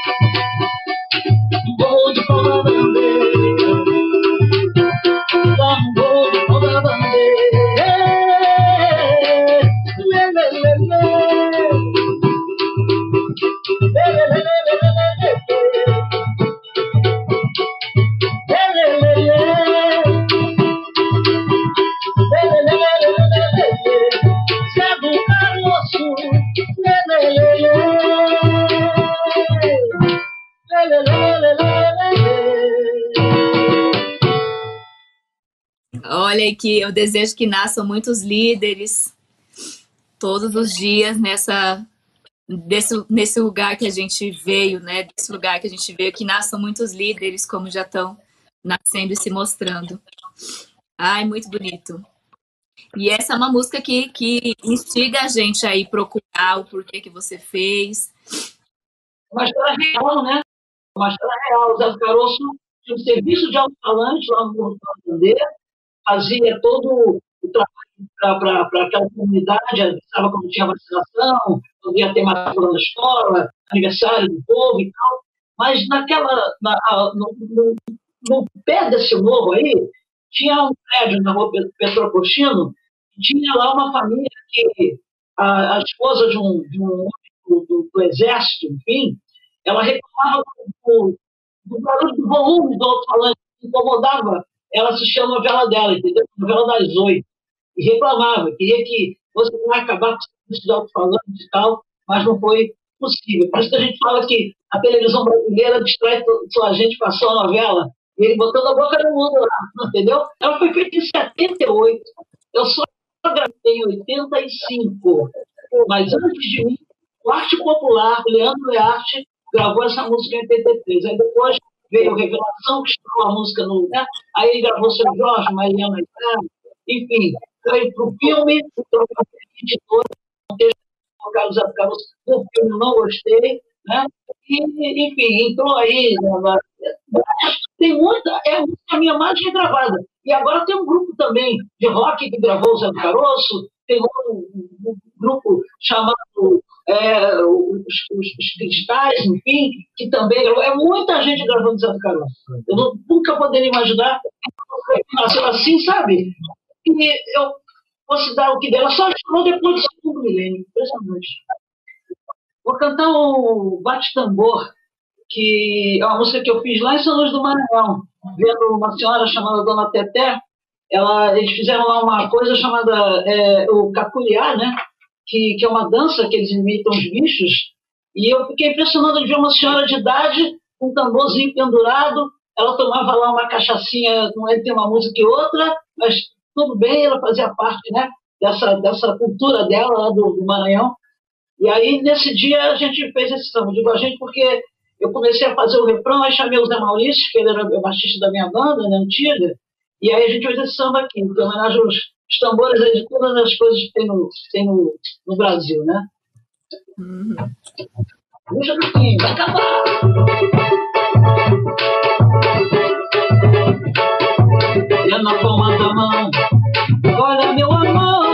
No morro do Pau da Bandeira. Está no morro do Pau da Bandeira. Lê, lê, lê, lê. Lê, lê, lê, lê, lê, lê, lê. Olha aqui, eu desejo que nasçam muitos líderes todos os dias nesse lugar que a gente veio, né? Desse lugar que a gente veio, que nasçam muitos líderes como já estão nascendo e se mostrando. Ai, muito bonito. E essa é uma música que instiga a gente a ir procurar o porquê que você fez. Uma história real, né? Uma história real. O Zé do Caroço tinha um serviço de alto-falante lá no Morro da Bandeira, fazia todo o trabalho para aquela comunidade, avisava quando tinha vacinação, quando ia ter matrícula na escola, aniversário do povo e tal. Mas no pé desse morro aí, tinha um prédio na rua Petrocochino, tinha lá uma família que a esposa de um do exército, enfim, ela reclamava do barulho do volume do alto-falante, que incomodava ela assistir a novela dela, entendeu? A novela das 8. E reclamava, queria que você vai acabar com o serviço de alto-falante e tal, mas não foi possível. Por isso que a gente fala que a televisão brasileira distrai sua gente com a sua novela, e ele botou na boca do mundo lá, entendeu? Ela foi feita em 78. Eu só gravei em 85. Mas antes de mim, o Arte Popular, Leandro Learte, gravou essa música em 83. Aí depois veio Revelação, que estourou a música no... Né? Aí ele gravou Seu Jorge, Mariana e tal. Enfim, foi para o filme, trocou a editora, um texto do Carlos Zé do Caroço, no filme não gostei, né? E, enfim, entrou aí... Tem muita... É a minha mais regravada. E agora tem um grupo também de rock que gravou o Zé do Caroço, tem um grupo chamado os Cristais, enfim, que também gravou. É muita gente gravando Zé do Caroço. Eu nunca poderia imaginar nasceu assim, sabe? E eu posso dar o que dela, só chegou depois do segundo milênio. Impressionante. Vou cantar o Bate Tambor, que é uma música que eu fiz lá em São Luís do Maranhão, vendo uma senhora chamada Dona Teté. Eles fizeram lá uma coisa chamada o caculiá, né? Que é uma dança que eles imitam os bichos, e eu fiquei impressionado de ver uma senhora de idade com um tamborzinho pendurado. Ela tomava lá uma cachaçinha, não é, tem uma música e outra, mas tudo bem, ela fazia parte, né, dessa cultura dela lá do Maranhão. E aí, nesse dia, a gente fez esse samba. Digo a gente porque eu comecei a fazer o refrão, aí chamei o Zé Maurício, que ele era o baixista da minha banda, né, antiga, e aí a gente fez esse samba aqui, que homenagem aos tambores aí de todas as coisas que tem no Brasil, né? Deixa no fim, vai acabar! É na palma da mão, olha meu amor,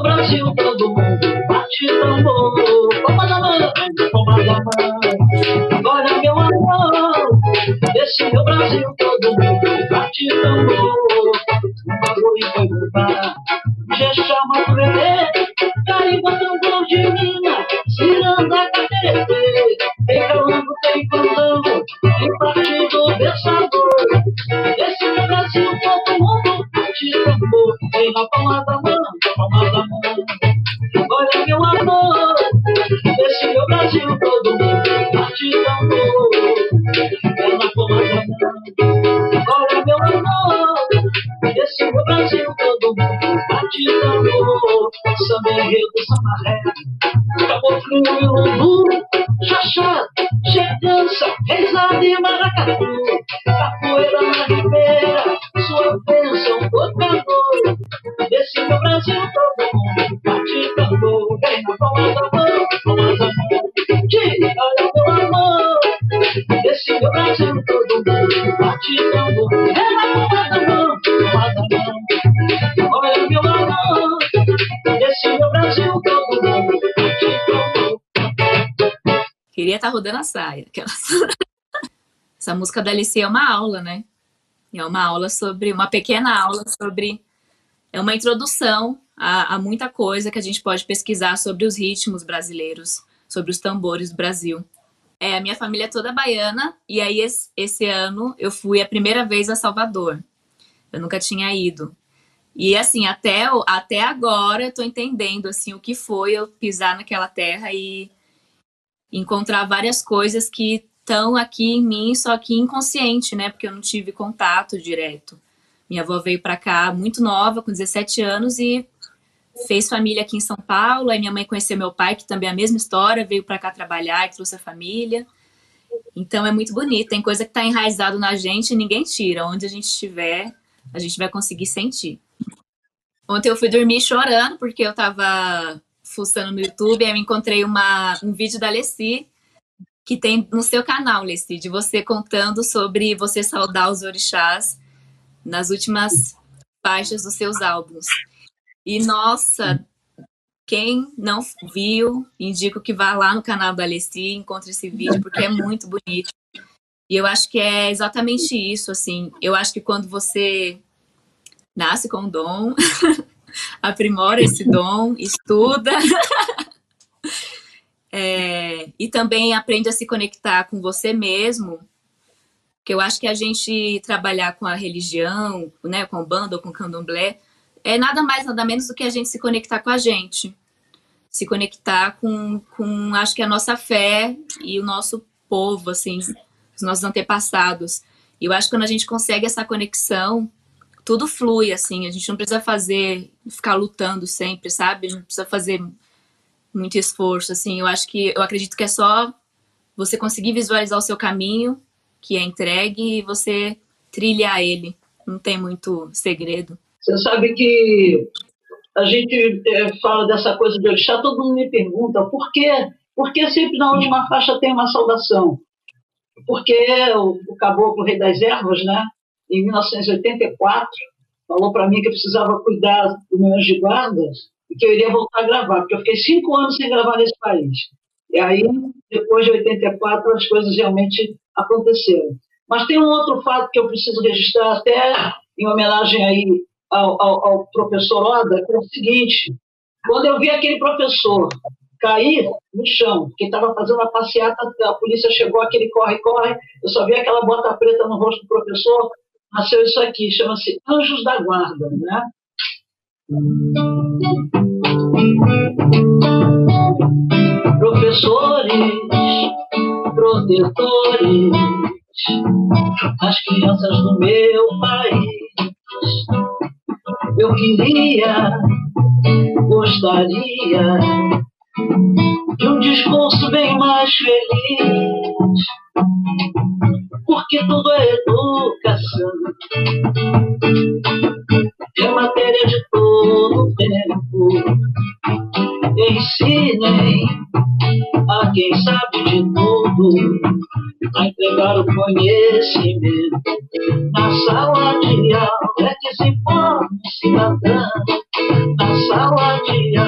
Brasil todo mundo bate tambor. Palma da mão, palma da mão. Agora meu amor, esse meu Brasil todo mundo bate tambor. Pagou e foi voltar, já chama o bebê. Carimba tambor de mina, ciranda caterete. Tem calango, tem fandango, tem partido versador. Esse meu Brasil todo mundo bate tambor. Vem na palma da mão, palma da mão. Olha meu amor, esse meu Brasil todo mundo bate tambor. Vem na palma da mão. Olha meu amor, esse meu Brasil todo mundo bate tambor. Samba enredo, samba ré, caboclo e lundu, xaxá, chegança, reisada e maracatu, capoeira na ribeira, sua bênção, tocador. Esse meu Brasil todo mundo bate tambor. Vem na palma da mão, palma da mão. Diga, olha meu amor, esse meu Brasil todo mundo bate tambor. Vem na palma da mão, palma da mão. Olha meu amor, esse meu Brasil todo mundo bate tambor. Queria estar rodando a saia. Essa música da Alice é uma aula, né? É uma aula sobre, uma pequena aula sobre, é uma introdução a muita coisa que a gente pode pesquisar sobre os ritmos brasileiros, sobre os tambores do Brasil. A minha família é toda baiana, e aí esse ano eu fui a primeira vez a Salvador. Eu nunca tinha ido. E assim, até agora eu tô entendendo assim, o que foi eu pisar naquela terra e encontrar várias coisas que estão aqui em mim, só que inconsciente, né? Porque eu não tive contato direto. Minha avó veio para cá muito nova, com 17 anos, e fez família aqui em São Paulo. Aí minha mãe conheceu meu pai, que também é a mesma história, veio para cá trabalhar e trouxe a família. Então é muito bonito. Tem coisa que está enraizado na gente e ninguém tira. Onde a gente estiver, a gente vai conseguir sentir. Ontem eu fui dormir chorando, porque eu estava fuçando no YouTube, e aí eu encontrei um vídeo da Alessi, que tem no seu canal, Alessi, de você contando sobre você saudar os orixás nas últimas faixas dos seus álbuns. E, nossa, quem não viu, indico que vá lá no canal da Alessi e encontre esse vídeo, porque é muito bonito. E eu acho que é exatamente isso, assim. Eu acho que quando você nasce com um dom, aprimora esse dom, estuda, e também aprende a se conectar com você mesmo, que eu acho que a gente trabalhar com a religião, né, com a Umbanda ou com o Candomblé, é nada mais, nada menos do que a gente se conectar com a gente. Se conectar com acho que a nossa fé e o nosso povo, assim, os nossos antepassados. E eu acho que quando a gente consegue essa conexão, tudo flui, assim. A gente não precisa ficar lutando sempre, sabe? Não precisa fazer muito esforço, assim. Eu acredito que é só você conseguir visualizar o seu caminho, que é entregue, e você trilhar ele. Não tem muito segredo. Você sabe que a gente fala dessa coisa de orixá, todo mundo me pergunta por que sempre na última faixa tem uma saudação? Porque o caboclo Rei das Ervas, né, em 1984, falou para mim que eu precisava cuidar do meu anjo de guarda e que eu iria voltar a gravar, porque eu fiquei 5 anos sem gravar nesse país. E aí, depois de 84, as coisas realmente aconteceram. Mas tem um outro fato que eu preciso registrar, até em homenagem aí ao professor Oda, que é o seguinte: quando eu vi aquele professor cair no chão, que estava fazendo uma passeata, a polícia chegou, aquele corre, eu só vi aquela bota preta no rosto do professor, nasceu isso aqui, chama-se Anjos da Guarda, né? Professores, protetores, as crianças do meu país, eu gostaria de um discurso bem mais feliz, porque tudo é educação, é matéria de todo tempo. Ensinem a quem sabe de tudo a entregar o conhecimento. Na sala de aula é que se forma um cidadão. Na sala de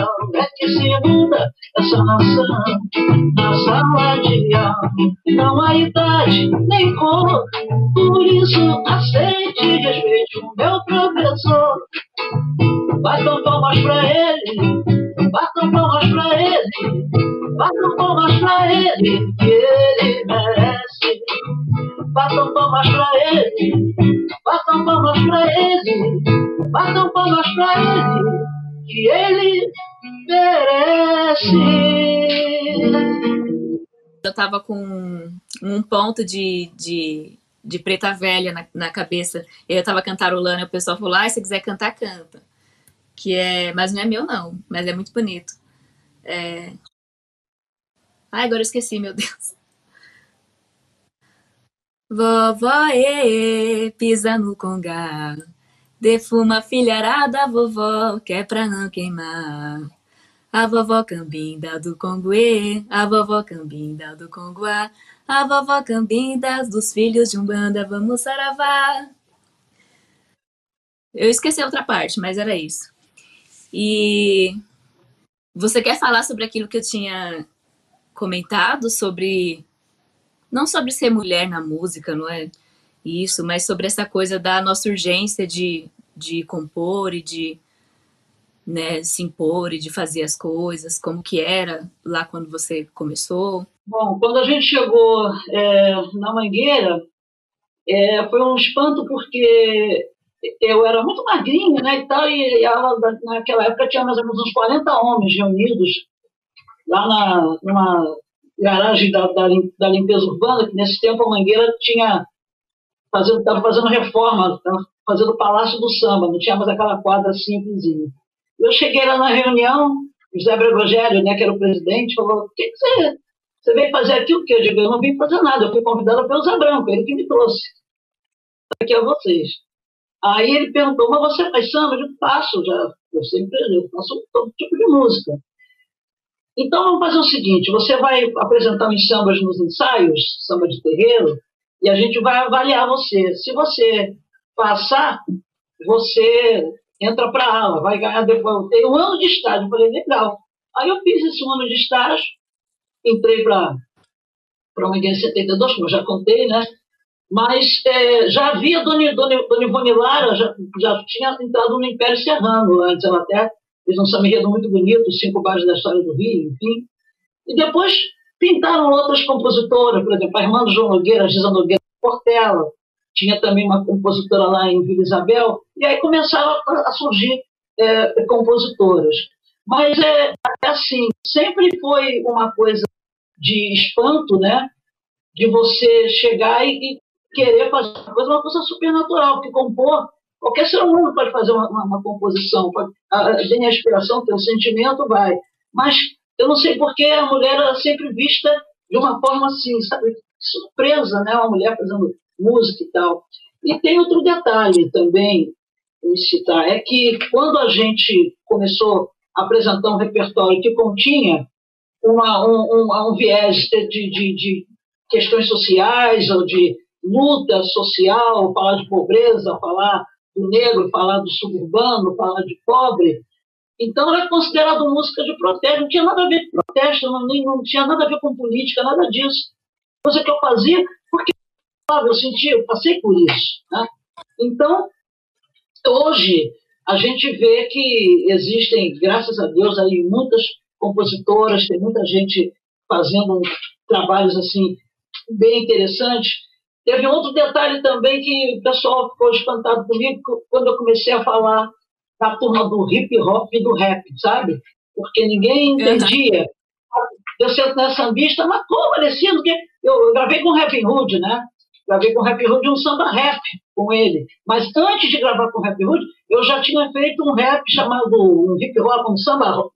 maçã na sala de aula. Não há idade nem cor, por isso aceite e respeite o meu professor. Batam palmas pra ele, batam palmas pra ele, batam palmas pra ele, que ele merece. Batam palmas pra ele, batam palmas pra ele, batam palmas pra ele, que ele merece. Eu tava com um ponto de Preta Velha na cabeça. Eu tava cantarolando e o pessoal falou, se quiser cantar, canta. Mas não é meu, não. Mas é muito bonito. Agora eu esqueci, meu Deus. Vovó, pisa no congá. Defuma a filharada, vovó, que é pra não queimar. A vovó Cambinda do Conguê, a vovó Cambinda do Conguá, a vovó Cambinda dos filhos de Umbanda, vamos saravá. Eu esqueci a outra parte, mas era isso. E você quer falar sobre aquilo que eu tinha comentado, não sobre ser mulher na música, não é isso, mas sobre essa coisa da nossa urgência de compor e de, né, se impor e de fazer as coisas, como que era lá quando você começou? Bom, quando a gente chegou na Mangueira, foi um espanto porque eu era muito magrinha, né, e tal, e ela, naquela época tinha mais ou menos uns 40 homens reunidos lá numa garagem da limpeza urbana, que nesse tempo a Mangueira estava fazendo reforma, estava fazendo o Palácio do Samba, não tinha mais aquela quadra simplesinha. Eu cheguei lá na reunião, o José Bregogério, né, que era o presidente, falou, o que você veio fazer aqui o quê? Eu digo, eu não vim fazer nada, eu fui convidada pelo Zé Branco, ele que me trouxe. Aqui a vocês. Aí ele perguntou, mas você faz samba? Eu digo, faço, eu faço todo tipo de música. Então vamos fazer o seguinte, você vai apresentar uns sambas nos ensaios, samba de terreiro, e a gente vai avaliar você. Se você passar, você entra para a aula, vai ganhar depois. Tem um ano de estágio. Eu falei, legal. Aí eu fiz esse ano de estágio, entrei para uma em 72, como eu já contei, né? Mas já havia Dona Ivone Lara, já tinha entrado no Império Serrano antes, ela até fez um samba-enredo muito bonito, 5 bares da história do Rio, enfim. E depois pintaram outras compositoras, por exemplo, a irmã do João Nogueira, a Giza Nogueira Portela, tinha também uma compositora lá em Vila Isabel, e aí começaram a surgir compositoras. Mas assim, sempre foi uma coisa de espanto, né? De você chegar e querer fazer uma coisa supernatural, porque compor, qualquer ser humano pode fazer uma composição, tem a inspiração, tem o sentimento, vai. Mas eu não sei porque a mulher era sempre vista de uma forma assim, sabe, surpresa, né? Uma mulher fazendo música e tal. E tem outro detalhe também, em citar, é que quando a gente começou a apresentar um repertório que continha um viés de questões sociais ou de luta social, falar de pobreza, falar do negro, falar do suburbano, falar de pobre, então era considerado música de protesto, não tinha nada a ver com protesto, não tinha nada a ver com política, nada disso. Coisa que eu fazia porque eu passei por isso, né? Então, hoje, a gente vê que existem, graças a Deus, aí muitas compositoras, tem muita gente fazendo trabalhos assim bem interessantes. Teve outro detalhe também que o pessoal ficou espantado comigo quando eu comecei a falar da turma do hip hop e do rap, sabe? Porque ninguém entendia. Eu sento nessa sambista, mas como parecia? Eu gravei com o Rap Hood, né? Gravei com o Rap Hood um samba rap com ele. Mas antes de gravar com o Rap Hood, eu já tinha feito um rap chamado, um hip hop, um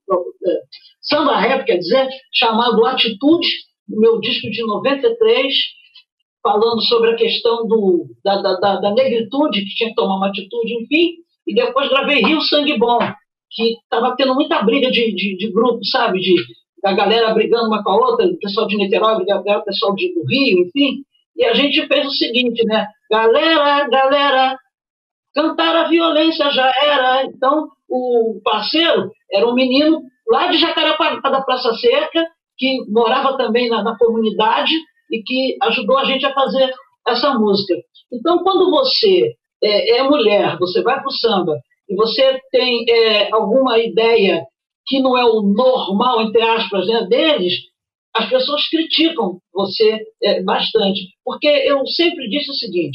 samba rap, quer dizer, chamado Atitude, no meu disco de 93, falando sobre a questão da negritude, que tinha que tomar uma atitude, enfim. E depois gravei Rio Sangue Bom, que estava tendo muita briga de grupo, sabe? A galera brigando uma com a outra, o pessoal de Niterói brigando o pessoal do Rio, enfim. E a gente fez o seguinte, né? Galera, cantar a violência já era. Então, o parceiro era um menino lá de Jacarepaguá, da Praça Seca, que morava também na comunidade e que ajudou a gente a fazer essa música. Então, quando você é mulher, você vai para o samba e você tem alguma ideia que não é o normal, entre aspas, né, deles, as pessoas criticam você bastante. Porque eu sempre disse o seguinte: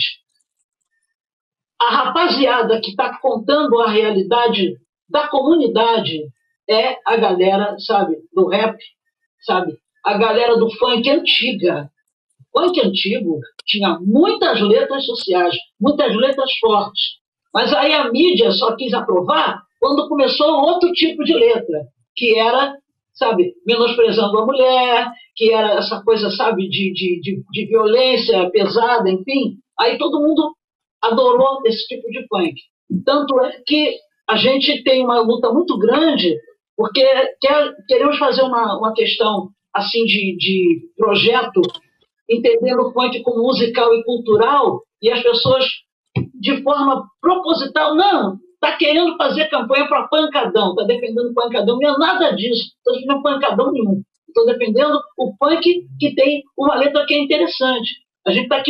a rapaziada que está contando a realidade da comunidade é a galera, sabe, do rap, sabe? A galera do funk antiga. O funk antigo tinha muitas letras sociais, muitas letras fortes. Mas aí a mídia só quis aprovar quando começou outro tipo de letra, que era, sabe, menosprezando a mulher, que era essa coisa, sabe, de violência pesada, enfim. Aí todo mundo adorou esse tipo de funk. Tanto é que a gente tem uma luta muito grande, porque queremos fazer uma questão assim de projeto, entendendo o funk como musical e cultural, e as pessoas, de forma proposital, não, está querendo fazer campanha para pancadão, está defendendo pancadão. Não é nada disso, estou defendendo pancadão nenhum. Estou defendendo o funk que tem uma letra que é interessante. A gente está aqui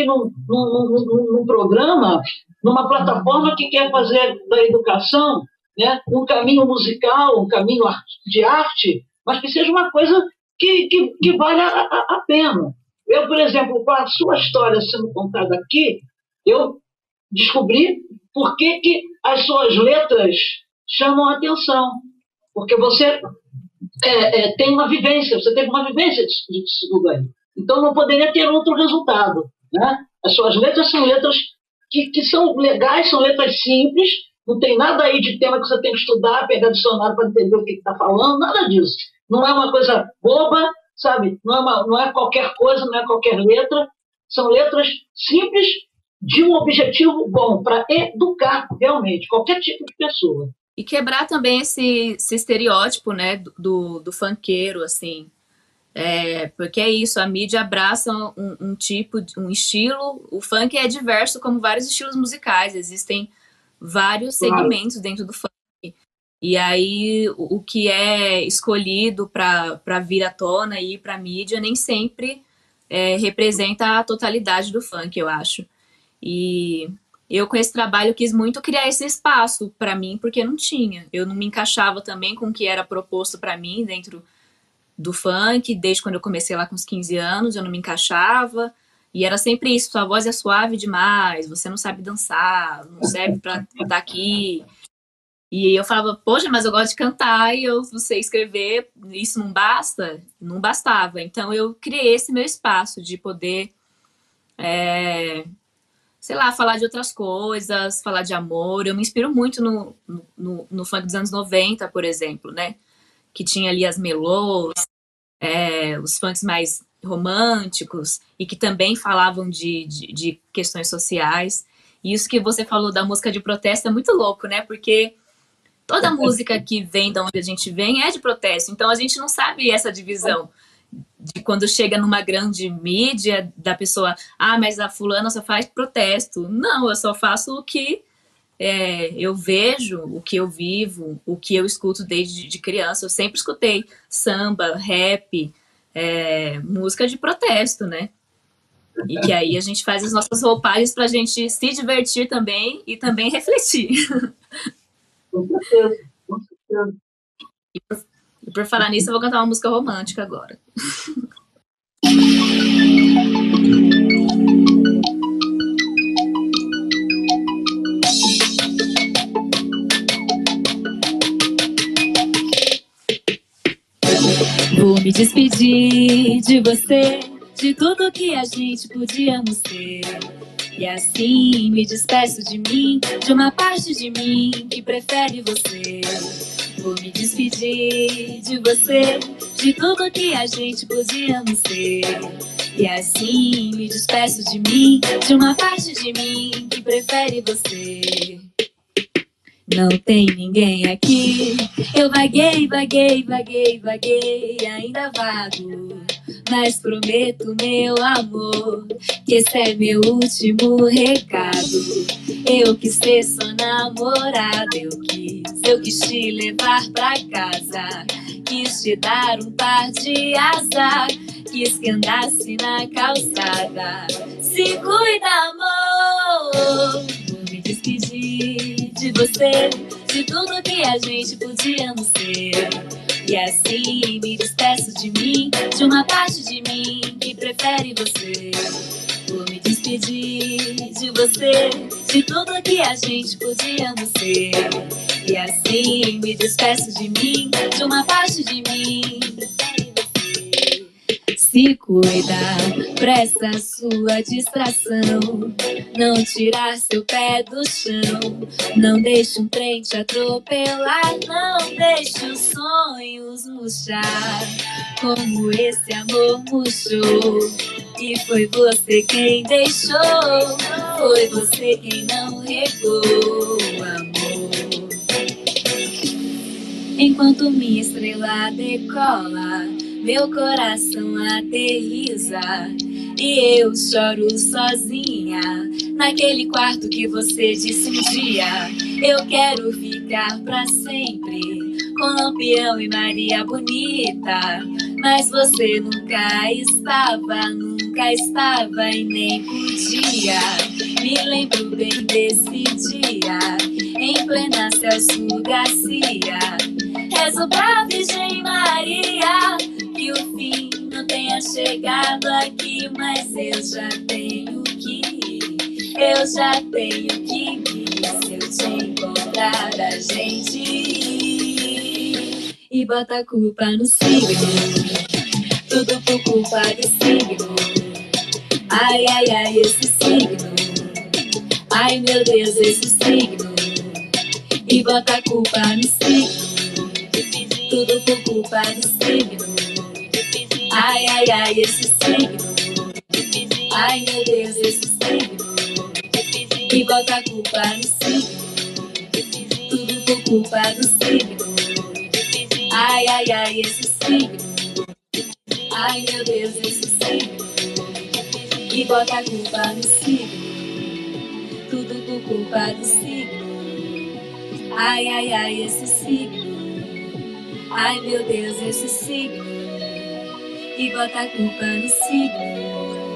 num programa, numa plataforma que quer fazer da educação, né, um caminho musical, um caminho de arte, mas que seja uma coisa que valha a pena. Eu, por exemplo, com a sua história sendo contada aqui, eu descobri por que as suas letras chamam a atenção. Porque você tem uma vivência, você teve uma vivência disso tudo aí. Então não poderia ter outro resultado, né? As suas letras são letras que são legais, são letras simples, não tem nada aí de tema que você tem que estudar, pegar dicionário para entender o que está falando, nada disso. Não é uma coisa boba, sabe? Não é qualquer coisa, não é qualquer letra. São letras simples de um objetivo bom, para educar realmente qualquer tipo de pessoa. E quebrar também esse estereótipo, né, do funkeiro, assim. Porque é isso, a mídia abraça um estilo. O funk é diverso, como vários estilos musicais. Existem vários segmentos dentro do funk. E aí, o que é escolhido para vir à tona e ir para a mídia nem sempre representa a totalidade do funk, eu acho. E eu, com esse trabalho, quis muito criar esse espaço para mim, porque não tinha. Eu não me encaixava também com o que era proposto para mim dentro do funk, desde quando eu comecei lá com os 15 anos, eu não me encaixava. E era sempre isso: sua voz é suave demais, você não sabe dançar, não serve para estar aqui. E eu falava, poxa, mas eu gosto de cantar e eu sei escrever, isso não basta? Não bastava. Então eu criei esse meu espaço de poder, sei lá, falar de outras coisas, falar de amor. Eu me inspiro muito no funk dos anos 90, por exemplo, né? Que tinha ali as melôs, os funks mais românticos e que também falavam de questões sociais. E isso que você falou da música de protesto é muito louco, né? Porque toda música que vem de onde a gente vem é de protesto. Então a gente não sabe essa divisão de quando chega numa grande mídia da pessoa, mas a fulana só faz protesto. Não, eu só faço o que eu vejo, o que eu vivo, o que eu escuto desde criança. Eu sempre escutei samba, rap, música de protesto, né? E que aí a gente faz as nossas roupagens pra gente se divertir também e também refletir. Com certeza, com certeza. E por falar nisso, eu vou cantar uma música romântica agora. Vou me despedir de você, de tudo que a gente podíamos ser. E assim me despeço de mim, de uma parte de mim que prefere você. Vou me despedir de você, de tudo que a gente podíamos ser. E assim me despeço de mim, de uma parte de mim que prefere você. Não tem ninguém aqui, eu vaguei, vaguei, vaguei, vaguei, ainda vago mas prometo, meu amor, que esse é meu último recado. Eu quis ser sua namorada, eu quis te levar pra casa, quis te dar um par de asa, quis que andasse na calçada. Se cuida, amor, vou me despedir de você, de tudo que a gente podia não ser. E assim me despeço de mim, de uma parte de mim que prefere você. Vou me despedir de você, de tudo que a gente podia não ser. E assim me despeço de mim, de uma parte de mim que prefere você. Se cuida pra essa sua distração, não tirar seu pé do chão, não deixe um trem te atropelar, não deixe os sonhos murchar, como esse amor murchou. E foi você quem deixou, foi você quem não regou, amor. Enquanto minha estrela decola, meu coração aterriza e eu choro sozinha naquele quarto que você disse um dia. Eu quero ficar pra sempre com Lampião e Maria Bonita, mas você nunca estava e nem podia. Me lembro bem desse dia, em plena Celso Garcia. Rezo pra Virgem Maria que o fim não tenha chegado aqui, mas eu já tenho que ir, se eu te encontrar a gente ir. E bota a culpa no signo, tudo por culpa do signo. Ai, ai, ai, esse signo, ai meu Deus, esse signo. E bota a culpa no signo, tudo por culpa do signo. Ai, ai, ai, esse signo, ai meu Deus, esse signo. E bota a culpa no signo, tudo por culpa do signo. Ai, ai, ai, esse signo, ai meu Deus, esse signo. E bota a culpa no signo, tudo por culpa do signo. Ai, ai, ai, esse signo, ai meu Deus, esse signo. E bota a culpa no signo.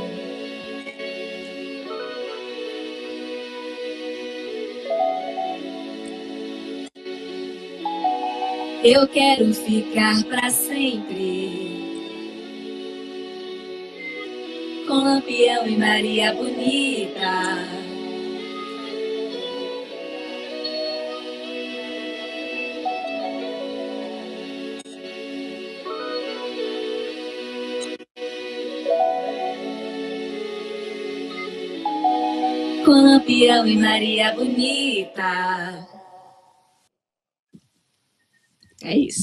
Eu quero ficar pra sempre com Lampião e Maria Bonita. Com Lampião e Maria Bonita. É isso.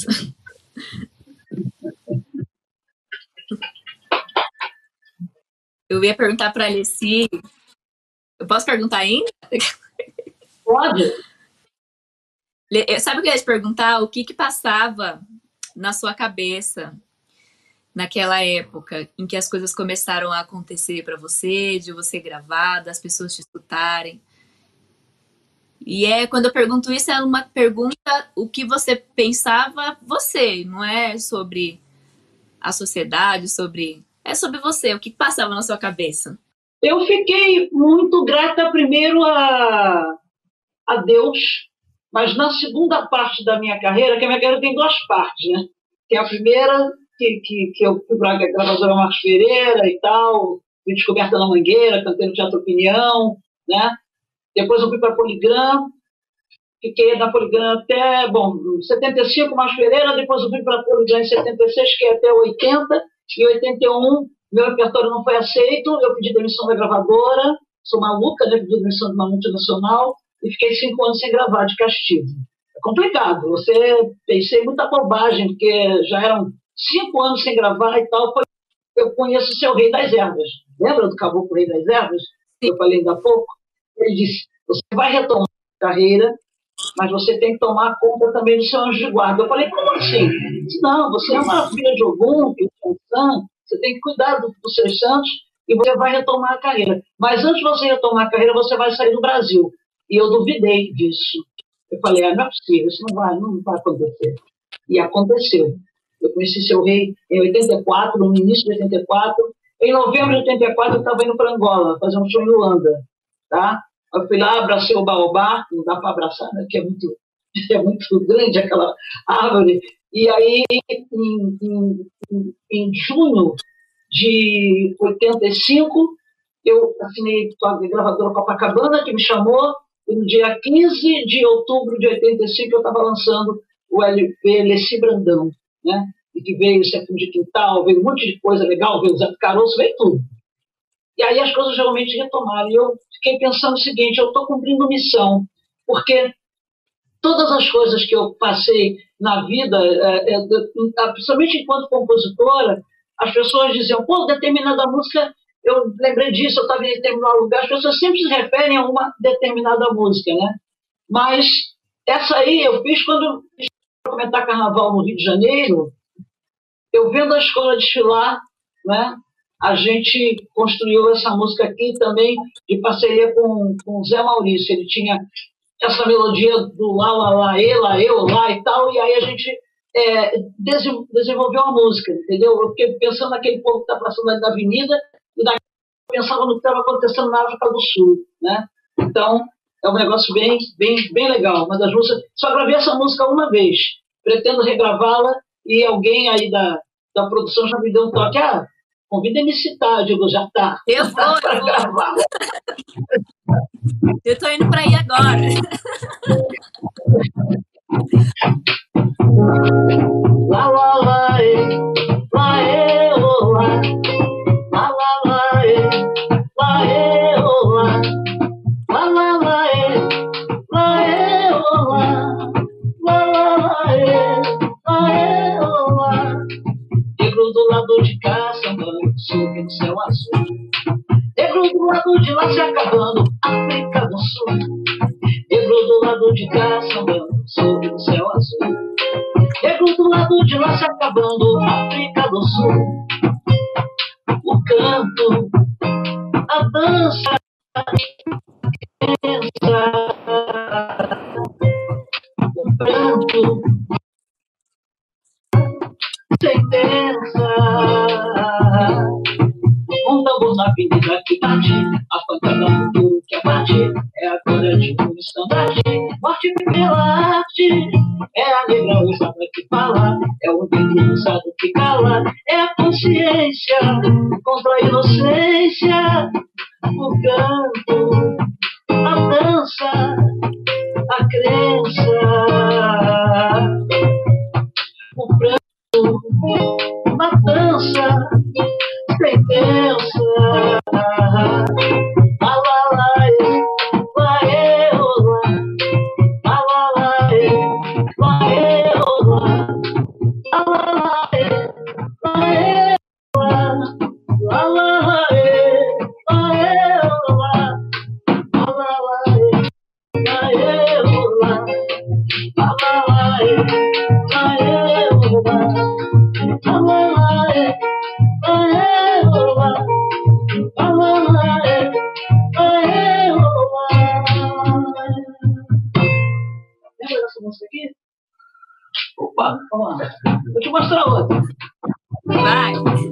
Eu ia perguntar para a Alessi. Eu posso perguntar ainda? Pode. Sabe o que eu ia te perguntar? O que passava na sua cabeça naquela época em que as coisas começaram a acontecer para você, de você gravar, das pessoas te escutarem? E quando eu pergunto isso, é uma pergunta o que você pensava você, não é sobre a sociedade, é sobre você, o que passava na sua cabeça. Eu fiquei muito grata primeiro a Deus, mas na segunda parte da minha carreira, que a minha carreira tem duas partes, né? Tem a primeira, que eu fui para a gravadora Marcos Pereira e tal, fui descoberta na Mangueira, cantei no Teatro Opinião, né? Depois eu fui para a Poligram, fiquei na Poligram até, 75, Marcos Pereira, depois eu fui para a Poligram em 76, fiquei até 80, em 81, meu repertório não foi aceito, eu pedi demissão da gravadora, sou maluca, né? Pedi demissão de uma multinacional, e fiquei 5 anos sem gravar, de castigo. É complicado, pensei muita bobagem, porque já eram 5 anos sem gravar e tal. Eu conheço o seu Rei das Ervas. Lembra do Caboclo Rei das Ervas? Eu falei ainda há pouco. Ele disse, você vai retomar a carreira, mas você tem que tomar conta também do seu anjo de guarda. Eu falei, como assim? Ele disse, não, você é uma filha de Ogum, filha de Ansan, Você tem que cuidar dos seus santos e você vai retomar a carreira. Mas antes de você retomar a carreira, você vai sair do Brasil. E eu duvidei disso. Eu falei, não é possível, isso não vai acontecer. E aconteceu. Eu conheci Seu Rei em 84, no início de 84. Em novembro de 84, eu estava indo para Angola, fazer um show em Luanda. Tá? Eu fui lá, abracei o baobá, não dá para abraçar, né? Que é muito grande aquela árvore. E aí, em junho de 85, eu assinei com a gravadora Copacabana, que me chamou, e no dia 15 de outubro de 85 eu estava lançando o LP Leci Brandão, né? E que veio o Sertão de Quintal, veio um monte de coisa legal, veio o Zé do Caroço, veio tudo. E aí as coisas realmente retomaram. E eu fiquei pensando o seguinte, eu estou cumprindo missão, porque todas as coisas que eu passei na vida, principalmente enquanto compositora, as pessoas diziam, pô, determinada música, eu lembrei disso, eu estava em determinado lugar, as pessoas sempre se referem a uma determinada música, né? Mas essa aí eu fiz quando eu fiz comentar carnaval no Rio de Janeiro, eu vendo a escola desfilar, né? A gente construiu essa música aqui também de parceria com o Zé Maurício. Ele tinha essa melodia do lá, lá, lá, eu, lá e tal, e aí a gente desenvolveu a música, entendeu? Eu fiquei pensando naquele povo que está passando ali na avenida e daqui eu pensava no que estava acontecendo na África do Sul, né? Então, é um negócio bem, bem, bem legal. Uma das músicas, só gravei essa música uma vez, pretendo regravá-la e alguém aí da produção já me deu um toque, convida a me citar, eu digo, já tá. Eu vou. Gravar. Eu tô indo para aí agora. Lá, lá, lá, lá, lá, lá, lá, lá, lá, lá, lá, lá, lá, negro do lado de cá, sambando, sob no céu azul. Negro do lado de lá se acabando, África do Sul. Negro do lado de cá, sambando, sob no céu azul. Negro do lado de lá se acabando, África do Sul. O canto, a dança, a dança, o canto, sentença. Um tambor na avenida que bate, a pancada do duro que abate, é a glória de um estandarte. Morte pela arte, é a negra ousada que fala, é o negro usado que cala, é a consciência contra a inocência. O canto, a dança, a crença, o pranto, a dança, sentença. Opa, vamos lá. Vou te mostrar outra. Vai.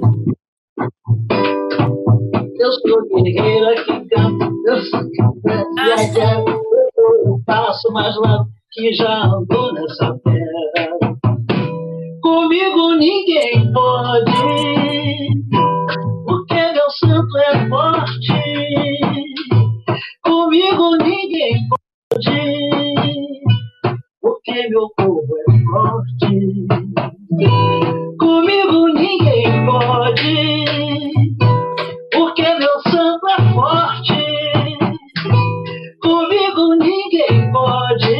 Eu sou guerreira que canta, eu sou guerreira, eu passo mais lá que já andou nessa terra. Comigo ninguém pode, porque meu santo é forte. Comigo ninguém pode, porque meu povo é forte. Comigo ninguém pode, porque meu santo é forte. Comigo ninguém pode,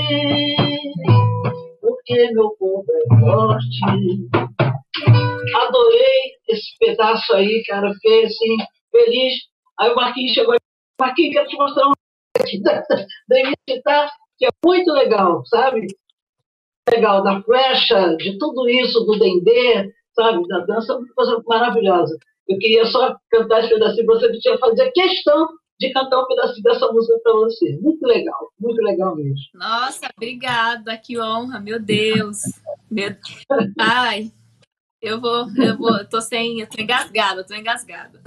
porque meu povo é forte. Adorei esse pedaço aí, cara, fiquei assim, feliz. Aí o Marquinhos chegou aí, Marquinhos, quero te mostrar uma coisa da Imicitar, que é muito legal, sabe? Legal, da flecha, de tudo isso, do dendê, sabe? Da dança, uma coisa maravilhosa. Eu queria só cantar esse pedacinho, você tinha fazer questão de cantar um pedacinho dessa música para você. Muito legal mesmo. Nossa, obrigada, que honra, meu Deus. Ai, eu tô engasgada.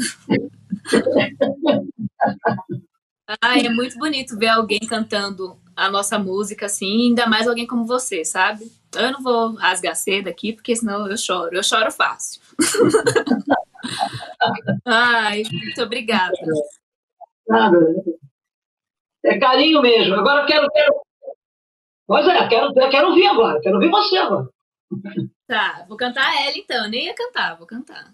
Ai, é muito bonito ver alguém cantando a nossa música, assim, ainda mais alguém como você, sabe? Eu não vou rasgar cedo aqui, porque senão eu choro fácil. Ai, muito obrigada. Nada. É carinho mesmo. Agora eu quero. Pois é, quero ouvir agora. Quero ouvir você agora. Tá, vou cantar ela então. Eu nem ia cantar, vou cantar.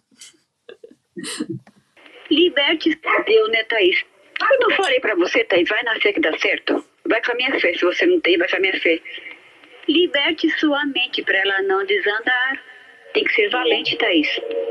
Liberte deu, né, Thaís? Eu não falei pra você, Thaís, vai na fé que dá certo. Vai com a minha fé. Se você não tem, vai com a minha fé. Liberte sua mente pra ela não desandar. Tem que ser valente, Thaís.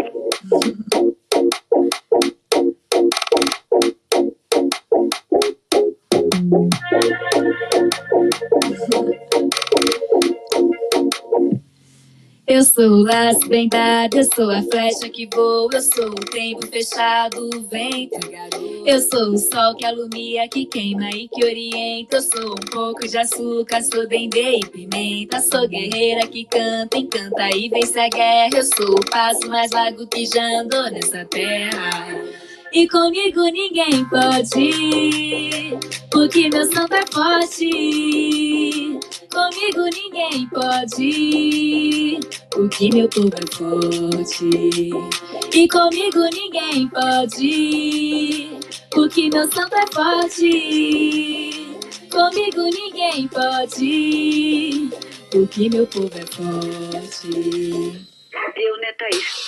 Eu sou as bendadas, eu sou a flecha que voa, eu sou o tempo fechado, o vento garoto. Eu sou o sol que alumia, que queima e que orienta. Eu sou um pouco de açúcar, sou dendê e pimenta. Sou guerreira que canta, encanta e vence a guerra. Eu sou o passo mais largo que já andou nessa terra. E comigo ninguém pode, porque meu santo é forte. Comigo ninguém pode, porque meu povo é forte. E comigo ninguém pode, porque meu santo é forte. Comigo ninguém pode, porque meu povo é forte. Deu, né, Thaís?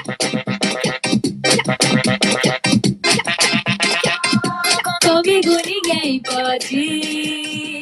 Comigo ninguém pode.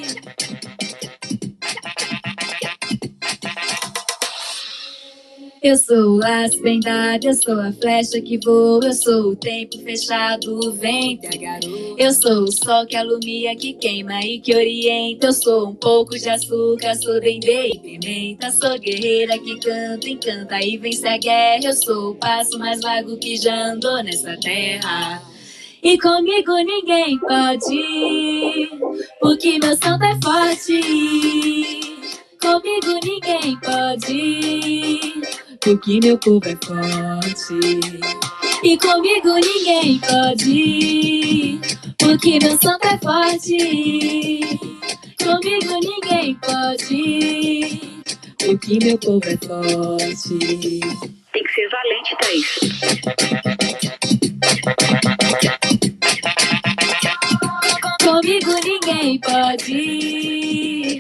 Eu sou as bendadas, eu sou a flecha que voa. Eu sou o tempo fechado, o vento e a garoa. Eu sou o sol que alumia, que queima e que orienta. Eu sou um pouco de açúcar, sou dendê e pimenta. Sou guerreira que canta, encanta e vence a guerra. Eu sou o passo mais largo que já andou nessa terra. E comigo ninguém pode, porque meu santo é forte. Comigo ninguém pode, porque meu povo é forte. E comigo ninguém pode, porque meu santo é forte. Comigo ninguém pode, porque meu povo é forte. Tem que ser valente, Thaís. Comigo ninguém pode,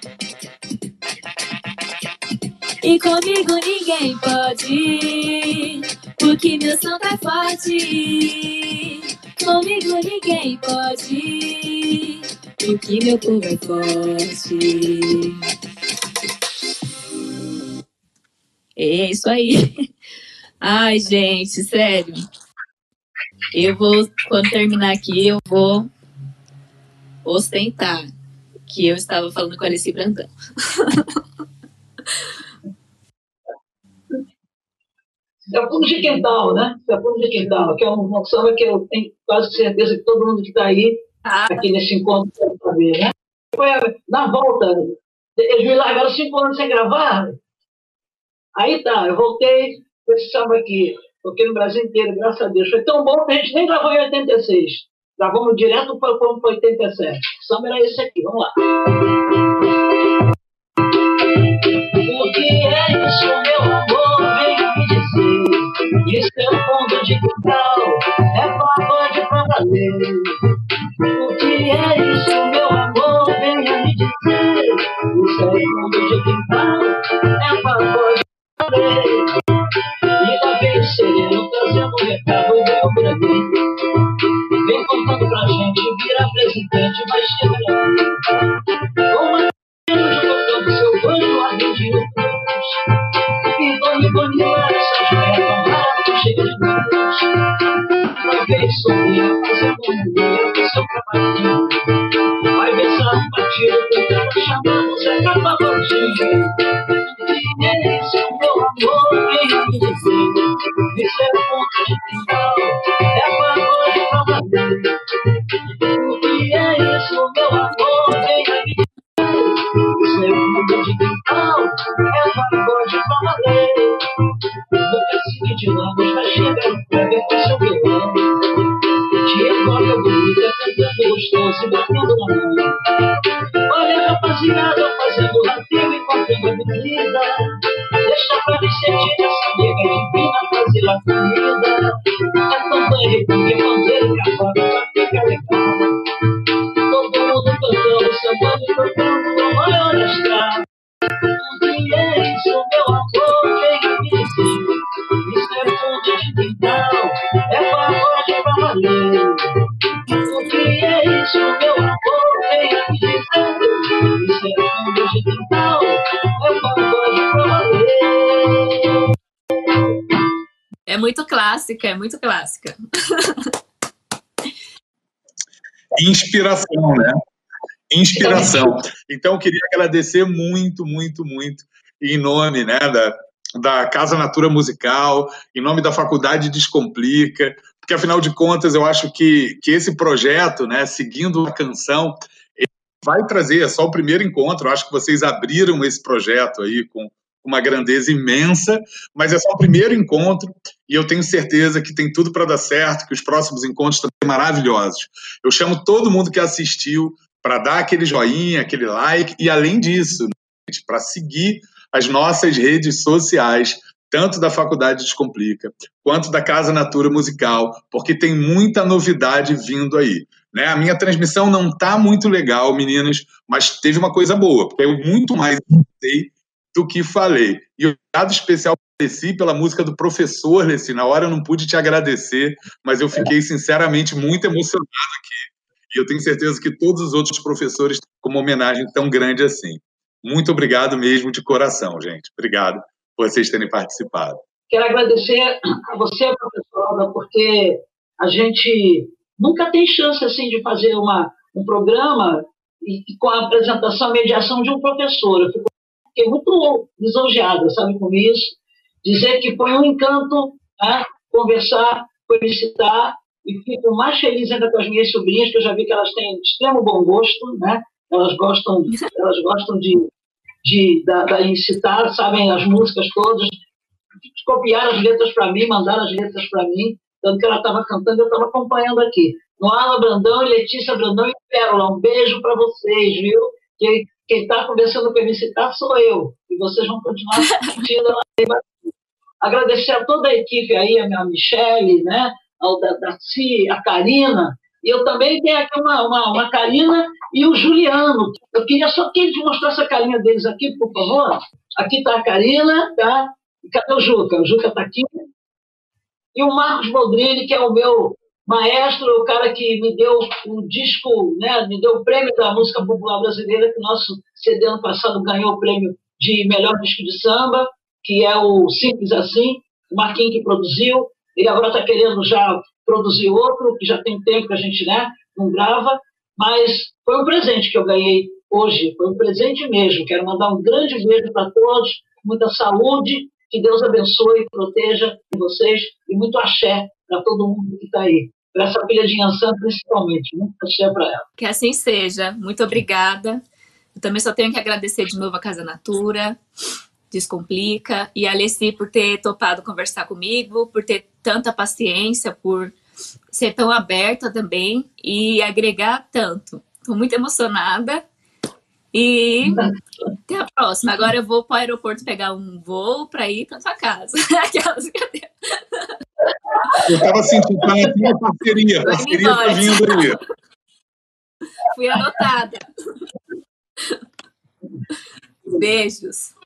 e comigo ninguém pode, porque meu santo é forte. Comigo ninguém pode, porque meu povo é forte. É isso aí. Ai, gente, sério. Eu vou, quando terminar aqui, eu vou ostentar que eu estava falando com a Alice Brandão. É o Fundo de Quintal, né? É o Fundo de Quintal, que é uma samba que eu tenho quase certeza que todo mundo que está aí, aqui nesse encontro, vai saber, né? Foi na volta, eles me largaram 5 anos sem gravar, aí tá, eu voltei com esse samba aqui, toquei no Brasil inteiro, graças a Deus. Foi tão bom que a gente nem gravou em 86. Gravamos direto para 87. O samba era esse aqui, vamos lá. O que é isso, meu amor? Venha me dizer. Isso é o fundo de quintal, é pagode pra valer. O que é isso, meu amor? Venha me dizer. Isso é o fundo de quintal, é pagode pra valer. E da vez sereno trazendo um recado meu Brasil. Vem contando pra gente, vira presidente, vai chegar. Uma jogando seu banho argentino. E Dona Ivania, essa joia tão cheia de luz. Uma vez sorria, fazendo mulher com seu trabalhinho. Vai besar um partido, tentando chamar o Zé Pagodinho. E esse, meu amor, venha me dizer. Isso é o ponto de chega pra ver com seu violão. Te toca bonita, cantando gostoso e batendo na mão. Olha, rapaziada, fazendo ratinho e contando a bebida. Deixa pra Vicentina, essa nega divina, fazer a comida. É também porque bandeira e cavalo pra ficar legal. Todo mundo cantando, sambando e tocando, não vai olhar estrada. E é isso, meu amor, quem me disse? Isso é fundo de quintal, é pagode pra valer. O que é isso, meu amor, quem me disse? Isso é fundo de quintal, é pagode pra valer. É muito clássica, é muito clássica. Inspiração, né? Inspiração. Então, eu queria agradecer muito, muito, muito, em nome, né, da Casa Natura Musical, em nome da Faculdade Descomplica, porque, afinal de contas, eu acho que esse projeto, né, seguindo a canção, ele vai trazer, é só o primeiro encontro, eu acho que vocês abriram esse projeto aí com uma grandeza imensa, mas é só o primeiro encontro e eu tenho certeza que tem tudo para dar certo, que os próximos encontros estão maravilhosos. Eu chamo todo mundo que assistiu para dar aquele joinha, aquele like e, além disso, para seguir as nossas redes sociais, tanto da Faculdade Descomplica, quanto da Casa Natura Musical, porque tem muita novidade vindo aí. Né? A minha transmissão não está muito legal, meninas, mas teve uma coisa boa, porque eu muito mais gostei do que falei. E o dado especial pela música do professor, Leci. Na hora eu não pude te agradecer, mas eu fiquei, sinceramente, muito emocionado aqui. E eu tenho certeza que todos os outros professores com uma homenagem tão grande assim. Muito obrigado mesmo, de coração, gente. Obrigado por vocês terem participado. Quero agradecer a você, professora, porque a gente nunca tem chance assim de fazer um programa e com a apresentação, a mediação de um professor. Eu fiquei muito lisonjeada, sabe, com isso. Dizer que foi um encanto, né, conversar, felicitar, e fico mais feliz ainda com as minhas sobrinhas, que eu já vi que elas têm extremo bom gosto, né? Elas gostam da incitar, sabem as músicas todas, copiaram as letras para mim, mandaram as letras para mim, tanto que ela estava cantando, eu estava acompanhando aqui. Noala Brandão e Letícia Brandão e Pérola, um beijo para vocês, viu? Quem está conversando com a incitar sou eu, e vocês vão continuar assistindo ela aí. Agradecer a toda a equipe aí, a minha Michele, né? Ao Darcy, a Karina, e eu também tenho aqui uma Karina e o Juliano. Eu queria só que eles mostrassem a carinha deles aqui, por favor. Aqui está a Karina, tá? E cadê o Juca? O Juca está aqui. E o Marcos Boldrini, que é o meu maestro, o cara que me deu o disco, né? Me deu o prêmio da música popular brasileira, que o nosso CD ano passado ganhou o prêmio de melhor disco de samba, que é o Simples Assim, o Marquinhos que produziu. Ele agora está querendo já produzir outro, que já tem tempo que a gente, né, não grava, mas foi um presente que eu ganhei hoje, foi um presente mesmo. Quero mandar um grande beijo para todos, muita saúde, que Deus abençoe e proteja vocês, e muito axé para todo mundo que está aí. Para essa filha de Yansan, principalmente, muito axé para ela. Que assim seja. Muito obrigada. Eu também só tenho que agradecer de novo a Casa Natura, Descomplica, e a Leci por ter topado conversar comigo, por ter tanta paciência, por ser tão aberta também e agregar tanto. Estou muito emocionada e até a próxima. Agora eu vou para o aeroporto pegar um voo para ir para sua casa. Eu estava sentindo uma parceria está vindo aí. Fui anotada. Beijos.